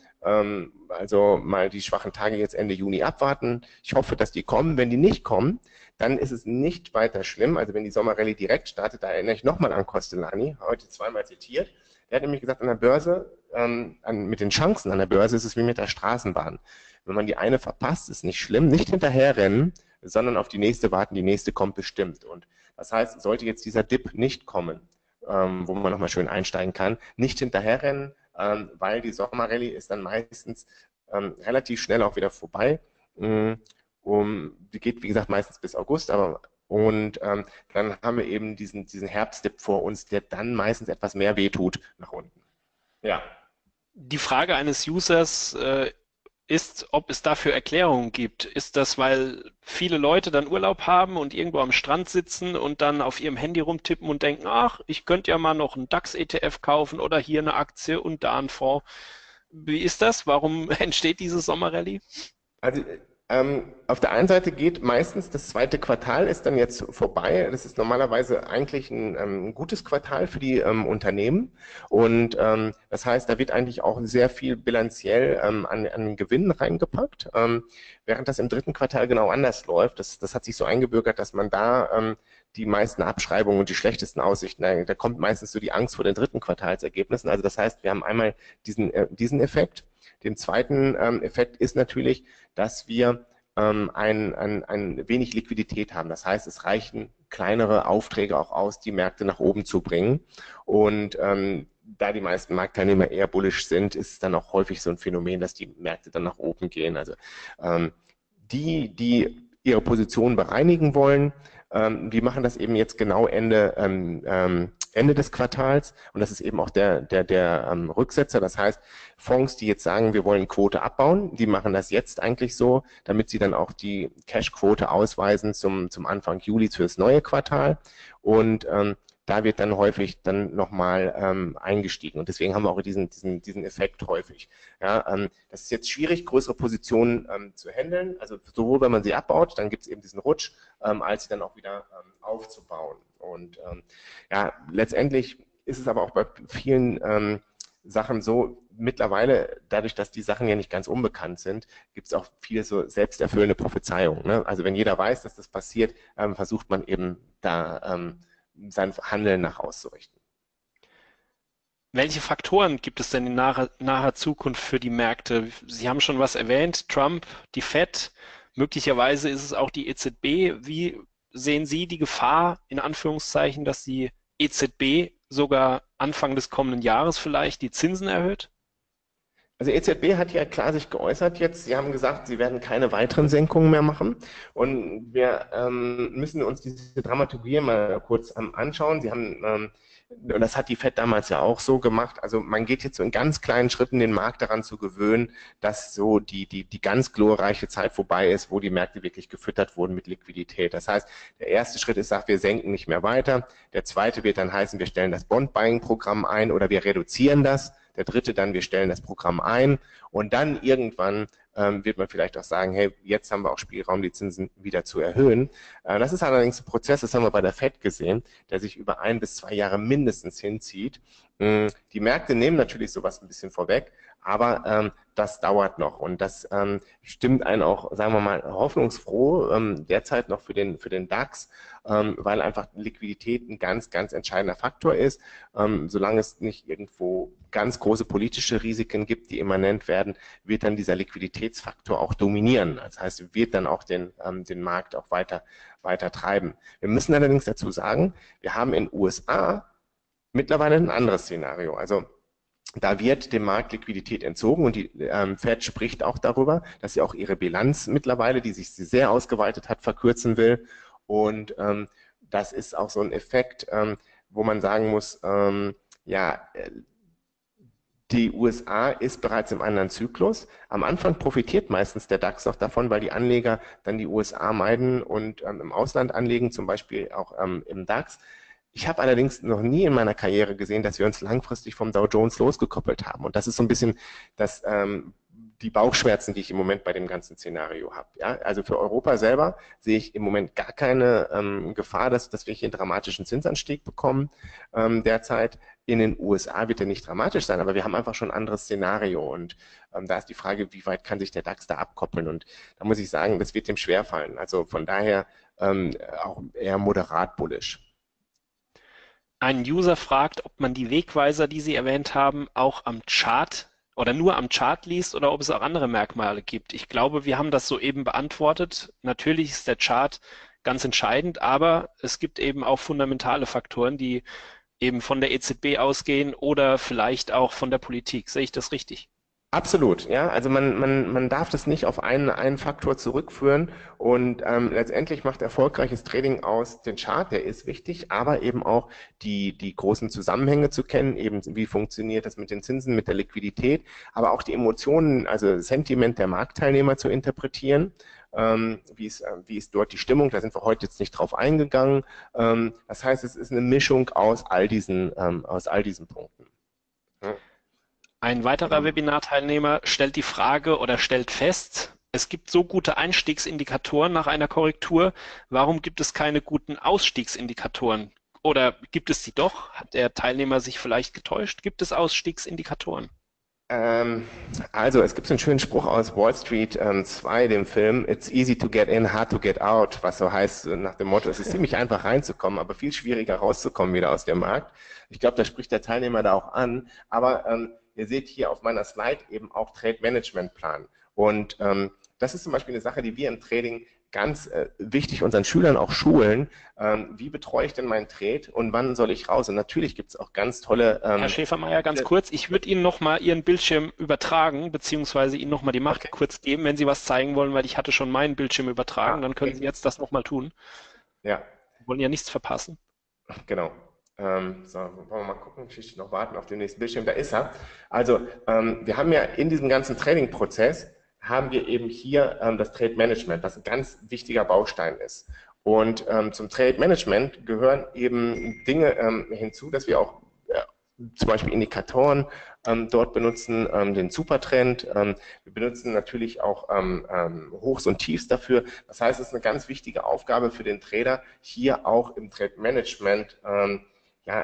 also mal die schwachen Tage jetzt Ende Juni abwarten. Ich hoffe, dass die kommen. Wenn die nicht kommen, dann ist es nicht weiter schlimm. Also wenn die Sommerrallye direkt startet, da erinnere ich nochmal an Costellani, heute zweimal zitiert. Der hat nämlich gesagt, an der Börse, mit den Chancen an der Börse ist es wie mit der Straßenbahn. Wenn man die eine verpasst, ist nicht schlimm, nicht hinterherrennen, sondern auf die nächste warten, die nächste kommt bestimmt. Und das heißt, sollte jetzt dieser Dip nicht kommen, wo man nochmal schön einsteigen kann, nicht hinterherrennen, weil die Sommerrallye ist dann meistens relativ schnell auch wieder vorbei. Die geht, wie gesagt, meistens bis August, und dann haben wir eben diesen Herbstdip vor uns, der dann meistens etwas mehr wehtut nach unten. Ja. Die Frage eines Users ist, ob es dafür Erklärungen gibt. Ist das, weil viele Leute dann Urlaub haben und irgendwo am Strand sitzen und dann auf ihrem Handy rumtippen und denken, ach, ich könnte ja mal noch einen DAX-ETF kaufen oder hier eine Aktie und da einen Fonds. Wie ist das? Warum entsteht diese Sommerrallye? Also auf der einen Seite geht meistens das zweite Quartal ist dann jetzt vorbei. Das ist normalerweise eigentlich ein gutes Quartal für die Unternehmen. Und das heißt, da wird eigentlich auch sehr viel bilanziell an Gewinnen reingepackt, während das im dritten Quartal genau anders läuft. Das hat sich so eingebürgert, dass man da die meisten Abschreibungen und die schlechtesten Aussichten, da kommt meistens so die Angst vor den dritten Quartalsergebnissen. Also das heißt, wir haben einmal diesen Effekt. Den zweiten Effekt ist natürlich, dass wir ein wenig Liquidität haben. Das heißt, es reichen kleinere Aufträge auch aus, die Märkte nach oben zu bringen. Und da die meisten Marktteilnehmer eher bullish sind, ist es dann auch häufig so ein Phänomen, dass die Märkte dann nach oben gehen. Also die ihre Position bereinigen wollen, die machen das eben jetzt genau Ende des Quartals und das ist eben auch der Rücksetzer. Das heißt, Fonds, die jetzt sagen, wir wollen Quote abbauen, die machen das jetzt eigentlich so, damit sie dann auch die Cash-Quote ausweisen zum Anfang Juli für das neue Quartal und da wird dann häufig dann nochmal eingestiegen. Und deswegen haben wir auch diesen Effekt häufig. Ja, das ist jetzt schwierig, größere Positionen zu handeln. Also sowohl, wenn man sie abbaut, dann gibt es eben diesen Rutsch, als sie dann auch wieder aufzubauen. Und ja, letztendlich ist es aber auch bei vielen Sachen so, mittlerweile, dadurch, dass die Sachen ja nicht ganz unbekannt sind, gibt es auch viele so selbsterfüllende Prophezeiungen. Ne? Also wenn jeder weiß, dass das passiert, versucht man eben da sein Handeln nach auszurichten. Welche Faktoren gibt es denn in naher Zukunft für die Märkte? Sie haben schon was erwähnt, Trump, die Fed, möglicherweise ist es auch die EZB. Wie sehen Sie die Gefahr, in Anführungszeichen, dass die EZB sogar Anfang des kommenden Jahres vielleicht die Zinsen erhöht? Also EZB hat ja klar sich geäußert jetzt. Sie haben gesagt, sie werden keine weiteren Senkungen mehr machen. Und wir müssen uns diese Dramaturgie mal kurz anschauen. Sie haben, und das hat die Fed damals ja auch so gemacht. Also man geht jetzt so in ganz kleinen Schritten den Markt daran zu gewöhnen, dass so die ganz glorreiche Zeit vorbei ist, wo die Märkte wirklich gefüttert wurden mit Liquidität. Das heißt, der erste Schritt ist, sagt, wir senken nicht mehr weiter. Der zweite wird dann heißen, wir stellen das Bond-Buying-Programm ein oder wir reduzieren das. Der dritte dann, wir stellen das Programm ein und dann irgendwann wird man vielleicht auch sagen, hey, jetzt haben wir auch Spielraum, die Zinsen wieder zu erhöhen. Das ist allerdings ein Prozess, das haben wir bei der Fed gesehen, der sich über 1 bis 2 Jahre mindestens hinzieht. Die Märkte nehmen natürlich sowas ein bisschen vorweg, aber das dauert noch und das stimmt einen auch, sagen wir mal, hoffnungsfroh derzeit noch für den DAX, weil einfach Liquidität ein ganz entscheidender Faktor ist. Solange es nicht irgendwo ganz große politische Risiken gibt, die immanent werden, wird dann dieser Liquiditätsfaktor auch dominieren. Das heißt, wird dann auch den Markt auch weiter treiben. Wir müssen allerdings dazu sagen, wir haben in den USA mittlerweile ein anderes Szenario. Also da wird dem Markt Liquidität entzogen und die Fed spricht auch darüber, dass sie auch ihre Bilanz mittlerweile, die sich sehr ausgeweitet hat, verkürzen will. Und das ist auch so ein Effekt, wo man sagen muss, ja, die USA ist bereits im anderen Zyklus. Am Anfang profitiert meistens der DAX noch davon, weil die Anleger dann die USA meiden und im Ausland anlegen, zum Beispiel auch im DAX. Ich habe allerdings noch nie in meiner Karriere gesehen, dass wir uns langfristig vom Dow Jones losgekoppelt haben. Und das ist so ein bisschen die Bauchschmerzen, die ich im Moment bei dem ganzen Szenario habe. Ja? Also für Europa selber sehe ich im Moment gar keine Gefahr, dass wir hier einen dramatischen Zinsanstieg bekommen derzeit. In den USA wird er nicht dramatisch sein, aber wir haben einfach schon ein anderes Szenario. Und da ist die Frage, wie weit kann sich der DAX da abkoppeln? Und da muss ich sagen, das wird dem schwerfallen. Also von daher auch eher moderat bullish. Ein User fragt, ob man die Wegweiser, die Sie erwähnt haben, auch am Chart oder nur am Chart liest oder ob es auch andere Merkmale gibt. Ich glaube, wir haben das soeben beantwortet. Natürlich ist der Chart ganz entscheidend, aber es gibt eben auch fundamentale Faktoren, die eben von der EZB ausgehen oder vielleicht auch von der Politik. Sehe ich das richtig? Absolut, ja. Also man darf das nicht auf einen Faktor zurückführen und letztendlich macht erfolgreiches Trading aus den Chart, der ist wichtig, aber eben auch die großen Zusammenhänge zu kennen, eben wie funktioniert das mit den Zinsen, mit der Liquidität, aber auch die Emotionen, also Sentiment der Marktteilnehmer zu interpretieren. Wie ist dort die Stimmung? Da sind wir heute jetzt nicht drauf eingegangen. Das heißt, es ist eine Mischung aus all diesen Punkten. Ja. Ein weiterer Ähm, Webinarteilnehmer stellt die Frage oder stellt fest, es gibt so gute Einstiegsindikatoren nach einer Korrektur. Warum gibt es keine guten Ausstiegsindikatoren? Oder gibt es die doch? Hat der Teilnehmer sich vielleicht getäuscht? Gibt es Ausstiegsindikatoren? Ähm, also, es gibt so einen schönen Spruch aus Wall Street 2, dem Film, It's easy to get in, hard to get out, was so heißt, nach dem Motto, es ist ziemlich einfach reinzukommen, aber viel schwieriger rauszukommen wieder aus dem Markt. Ich glaube, da spricht der Teilnehmer da auch an, aber ihr seht hier auf meiner Slide eben auch Trade Management Plan. Und das ist zum Beispiel eine Sache, die wir im Trading ganz wichtig unseren Schülern auch schulen. Wie betreue ich denn meinen Trade und wann soll ich raus? Und natürlich gibt es auch ganz tolle Herr Schäfermeier, ganz kurz, ich würde Ihnen nochmal Ihren Bildschirm übertragen, beziehungsweise Ihnen nochmal die Macht okay. kurz geben, wenn Sie was zeigen wollen, weil ich hatte schon meinen Bildschirm übertragen, dann können Okay. Sie jetzt das nochmal tun. Ja, Sie wollen ja nichts verpassen. genau. So, wollen wir mal gucken, ich noch warten auf den nächsten Bildschirm, da ist er. Also, wir haben ja in diesem ganzen Trading-Prozess, haben wir eben hier das Trade Management, was ein ganz wichtiger Baustein ist. Und zum Trade Management gehören eben Dinge hinzu, dass wir auch zum Beispiel Indikatoren dort benutzen, den Supertrend. Wir benutzen natürlich auch Hochs und Tiefs dafür. Das heißt, es ist eine ganz wichtige Aufgabe für den Trader, hier auch im Trade Management ja,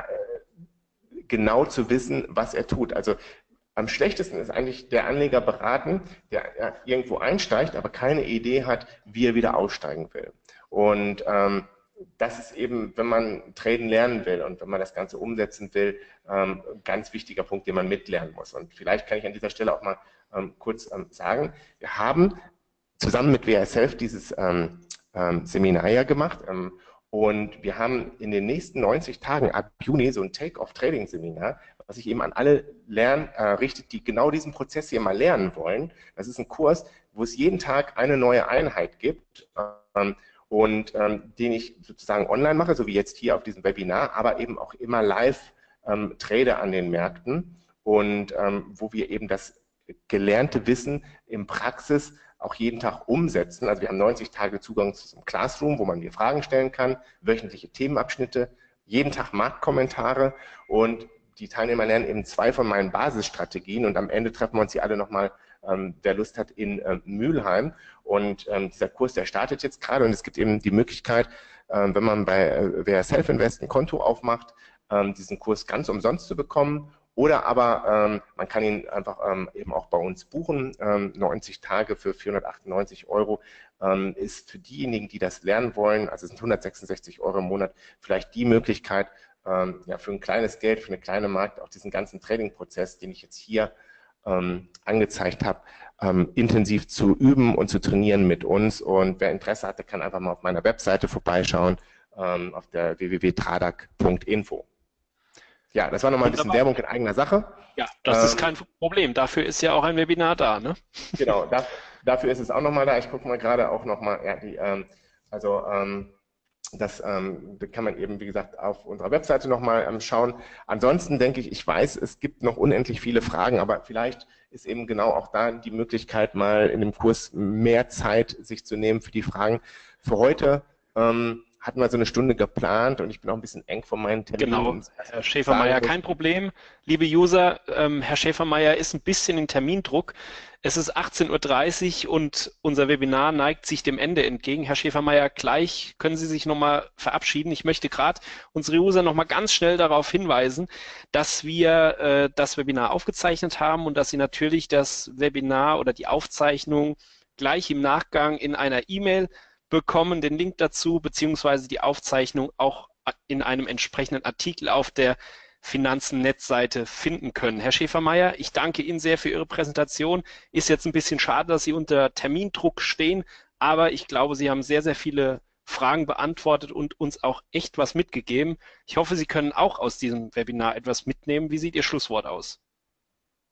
genau zu wissen, was er tut. Also am schlechtesten ist eigentlich der Anleger beraten, der irgendwo einsteigt, aber keine Idee hat, wie er wieder aussteigen will. Und das ist eben, wenn man traden lernen will und wenn man das Ganze umsetzen will, ein ganz wichtiger Punkt, den man mitlernen muss. Und vielleicht kann ich an dieser Stelle auch mal kurz sagen, wir haben zusammen mit WSF dieses Seminar ja gemacht. Und wir haben in den nächsten 90 Tagen ab Juni so ein Take-Off-Trading-Seminar, was sich eben an alle richtet, die genau diesen Prozess hier mal lernen wollen. Das ist ein Kurs, wo es jeden Tag eine neue Einheit gibt und den ich sozusagen online mache, so wie jetzt hier auf diesem Webinar, aber eben auch immer live trade an den Märkten und wo wir eben das gelernte Wissen in Praxis auch jeden Tag umsetzen. Also wir haben 90 Tage Zugang zum Classroom, wo man mir Fragen stellen kann, wöchentliche Themenabschnitte, jeden Tag Marktkommentare und die Teilnehmer lernen eben 2 von meinen Basisstrategien und am Ende treffen wir uns hier alle nochmal, wer Lust hat, in Mülheim. Und dieser Kurs, der startet jetzt gerade und es gibt eben die Möglichkeit, wenn man bei Wer Self-Invest ein Konto aufmacht, diesen Kurs ganz umsonst zu bekommen. Oder aber man kann ihn einfach eben auch bei uns buchen. 90 Tage für 498 Euro ist für diejenigen, die das lernen wollen, also es sind 166 Euro im Monat, vielleicht die Möglichkeit, ja, für ein kleines Geld, für eine kleine Markt, auch diesen ganzen Trading-Prozess, den ich jetzt hier angezeigt habe, intensiv zu üben und zu trainieren mit uns. Und wer Interesse hatte, kann einfach mal auf meiner Webseite vorbeischauen, auf der www.tradak.info. Ja, das war nochmal ein bisschen Wunderbar. Werbung in eigener Sache. Ja, das ist kein Problem. Dafür ist ja auch ein Webinar da, ne? Genau, dafür ist es auch nochmal da. Ich gucke mal gerade auch nochmal, ja, also das kann man eben, wie gesagt, auf unserer Webseite nochmal schauen. Ansonsten denke ich, ich weiß, es gibt noch unendlich viele Fragen, aber vielleicht ist eben genau auch da die Möglichkeit, mal in dem Kurs mehr Zeit sich zu nehmen für die Fragen. Für heute hatten wir so eine Stunde geplant und ich bin auch ein bisschen eng von meinen Genau, Terminen. Herr Ich sagen Schäfermeier, muss, kein Problem. Liebe User, Herr Schäfermeier ist ein bisschen in Termindruck. Es ist 18:30 Uhr und unser Webinar neigt sich dem Ende entgegen. Herr Schäfermeier, gleich können Sie sich nochmal verabschieden. Ich möchte gerade unsere User nochmal ganz schnell darauf hinweisen, dass wir das Webinar aufgezeichnet haben und dass Sie natürlich das Webinar oder die Aufzeichnung gleich im Nachgang in einer E-Mail bekommen, den Link dazu, beziehungsweise die Aufzeichnung auch in einem entsprechenden Artikel auf der Finanzen-Netzseite finden können. Herr Schäfermeier, ich danke Ihnen sehr für Ihre Präsentation. Ist jetzt ein bisschen schade, dass Sie unter Termindruck stehen, aber ich glaube, Sie haben sehr, sehr viele Fragen beantwortet und uns auch echt was mitgegeben. Ich hoffe, Sie können auch aus diesem Webinar etwas mitnehmen. Wie sieht Ihr Schlusswort aus?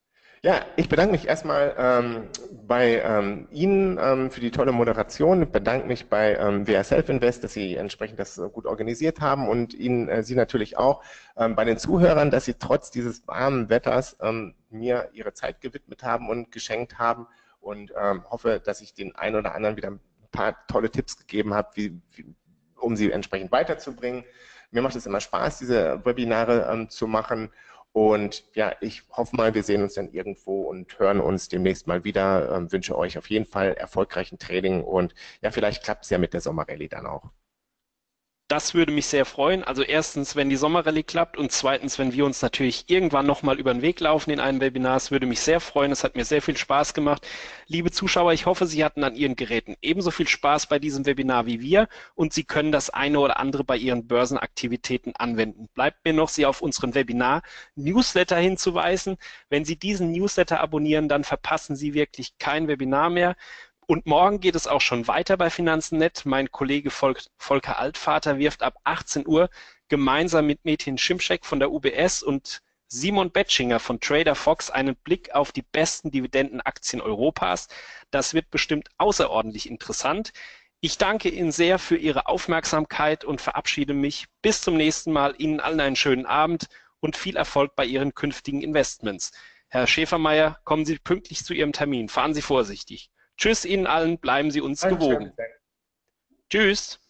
Ja, ich bedanke mich erstmal bei Ihnen für die tolle Moderation. Ich bedanke mich bei VR Self Invest, dass Sie entsprechend das gut organisiert haben und Ihnen, Sie natürlich auch bei den Zuhörern, dass Sie trotz dieses warmen Wetters mir Ihre Zeit gewidmet haben und geschenkt haben und hoffe, dass ich den einen oder anderen wieder ein paar tolle Tipps gegeben habe, um sie entsprechend weiterzubringen. Mir macht es immer Spaß, diese Webinare zu machen. Und ja, ich hoffe mal, wir sehen uns dann irgendwo und hören uns demnächst mal wieder. Wünsche euch auf jeden Fall erfolgreichen Training und ja, vielleicht klappt es ja mit der Sommerrallye dann auch. Das würde mich sehr freuen. Also erstens, wenn die Sommerrallye klappt und zweitens, wenn wir uns natürlich irgendwann nochmal über den Weg laufen in einem Webinar. Es würde mich sehr freuen. Es hat mir sehr viel Spaß gemacht. Liebe Zuschauer, ich hoffe, Sie hatten an Ihren Geräten ebenso viel Spaß bei diesem Webinar wie wir und Sie können das eine oder andere bei Ihren Börsenaktivitäten anwenden. Bleibt mir noch, Sie auf unseren Webinar-Newsletter hinzuweisen. Wenn Sie diesen Newsletter abonnieren, dann verpassen Sie wirklich kein Webinar mehr. Und morgen geht es auch schon weiter bei Finanzen.net. Mein Kollege Volker Altvater wirft ab 18 Uhr gemeinsam mit Metin Schimschek von der UBS und Simon Betschinger von Trader Fox einen Blick auf die besten Dividendenaktien Europas. Das wird bestimmt außerordentlich interessant. Ich danke Ihnen sehr für Ihre Aufmerksamkeit und verabschiede mich. Bis zum nächsten Mal. Ihnen allen einen schönen Abend und viel Erfolg bei Ihren künftigen Investments. Herr Schäfermeier, kommen Sie pünktlich zu Ihrem Termin. Fahren Sie vorsichtig. Tschüss Ihnen allen, bleiben Sie uns Dankeschön. gewogen. Tschüss.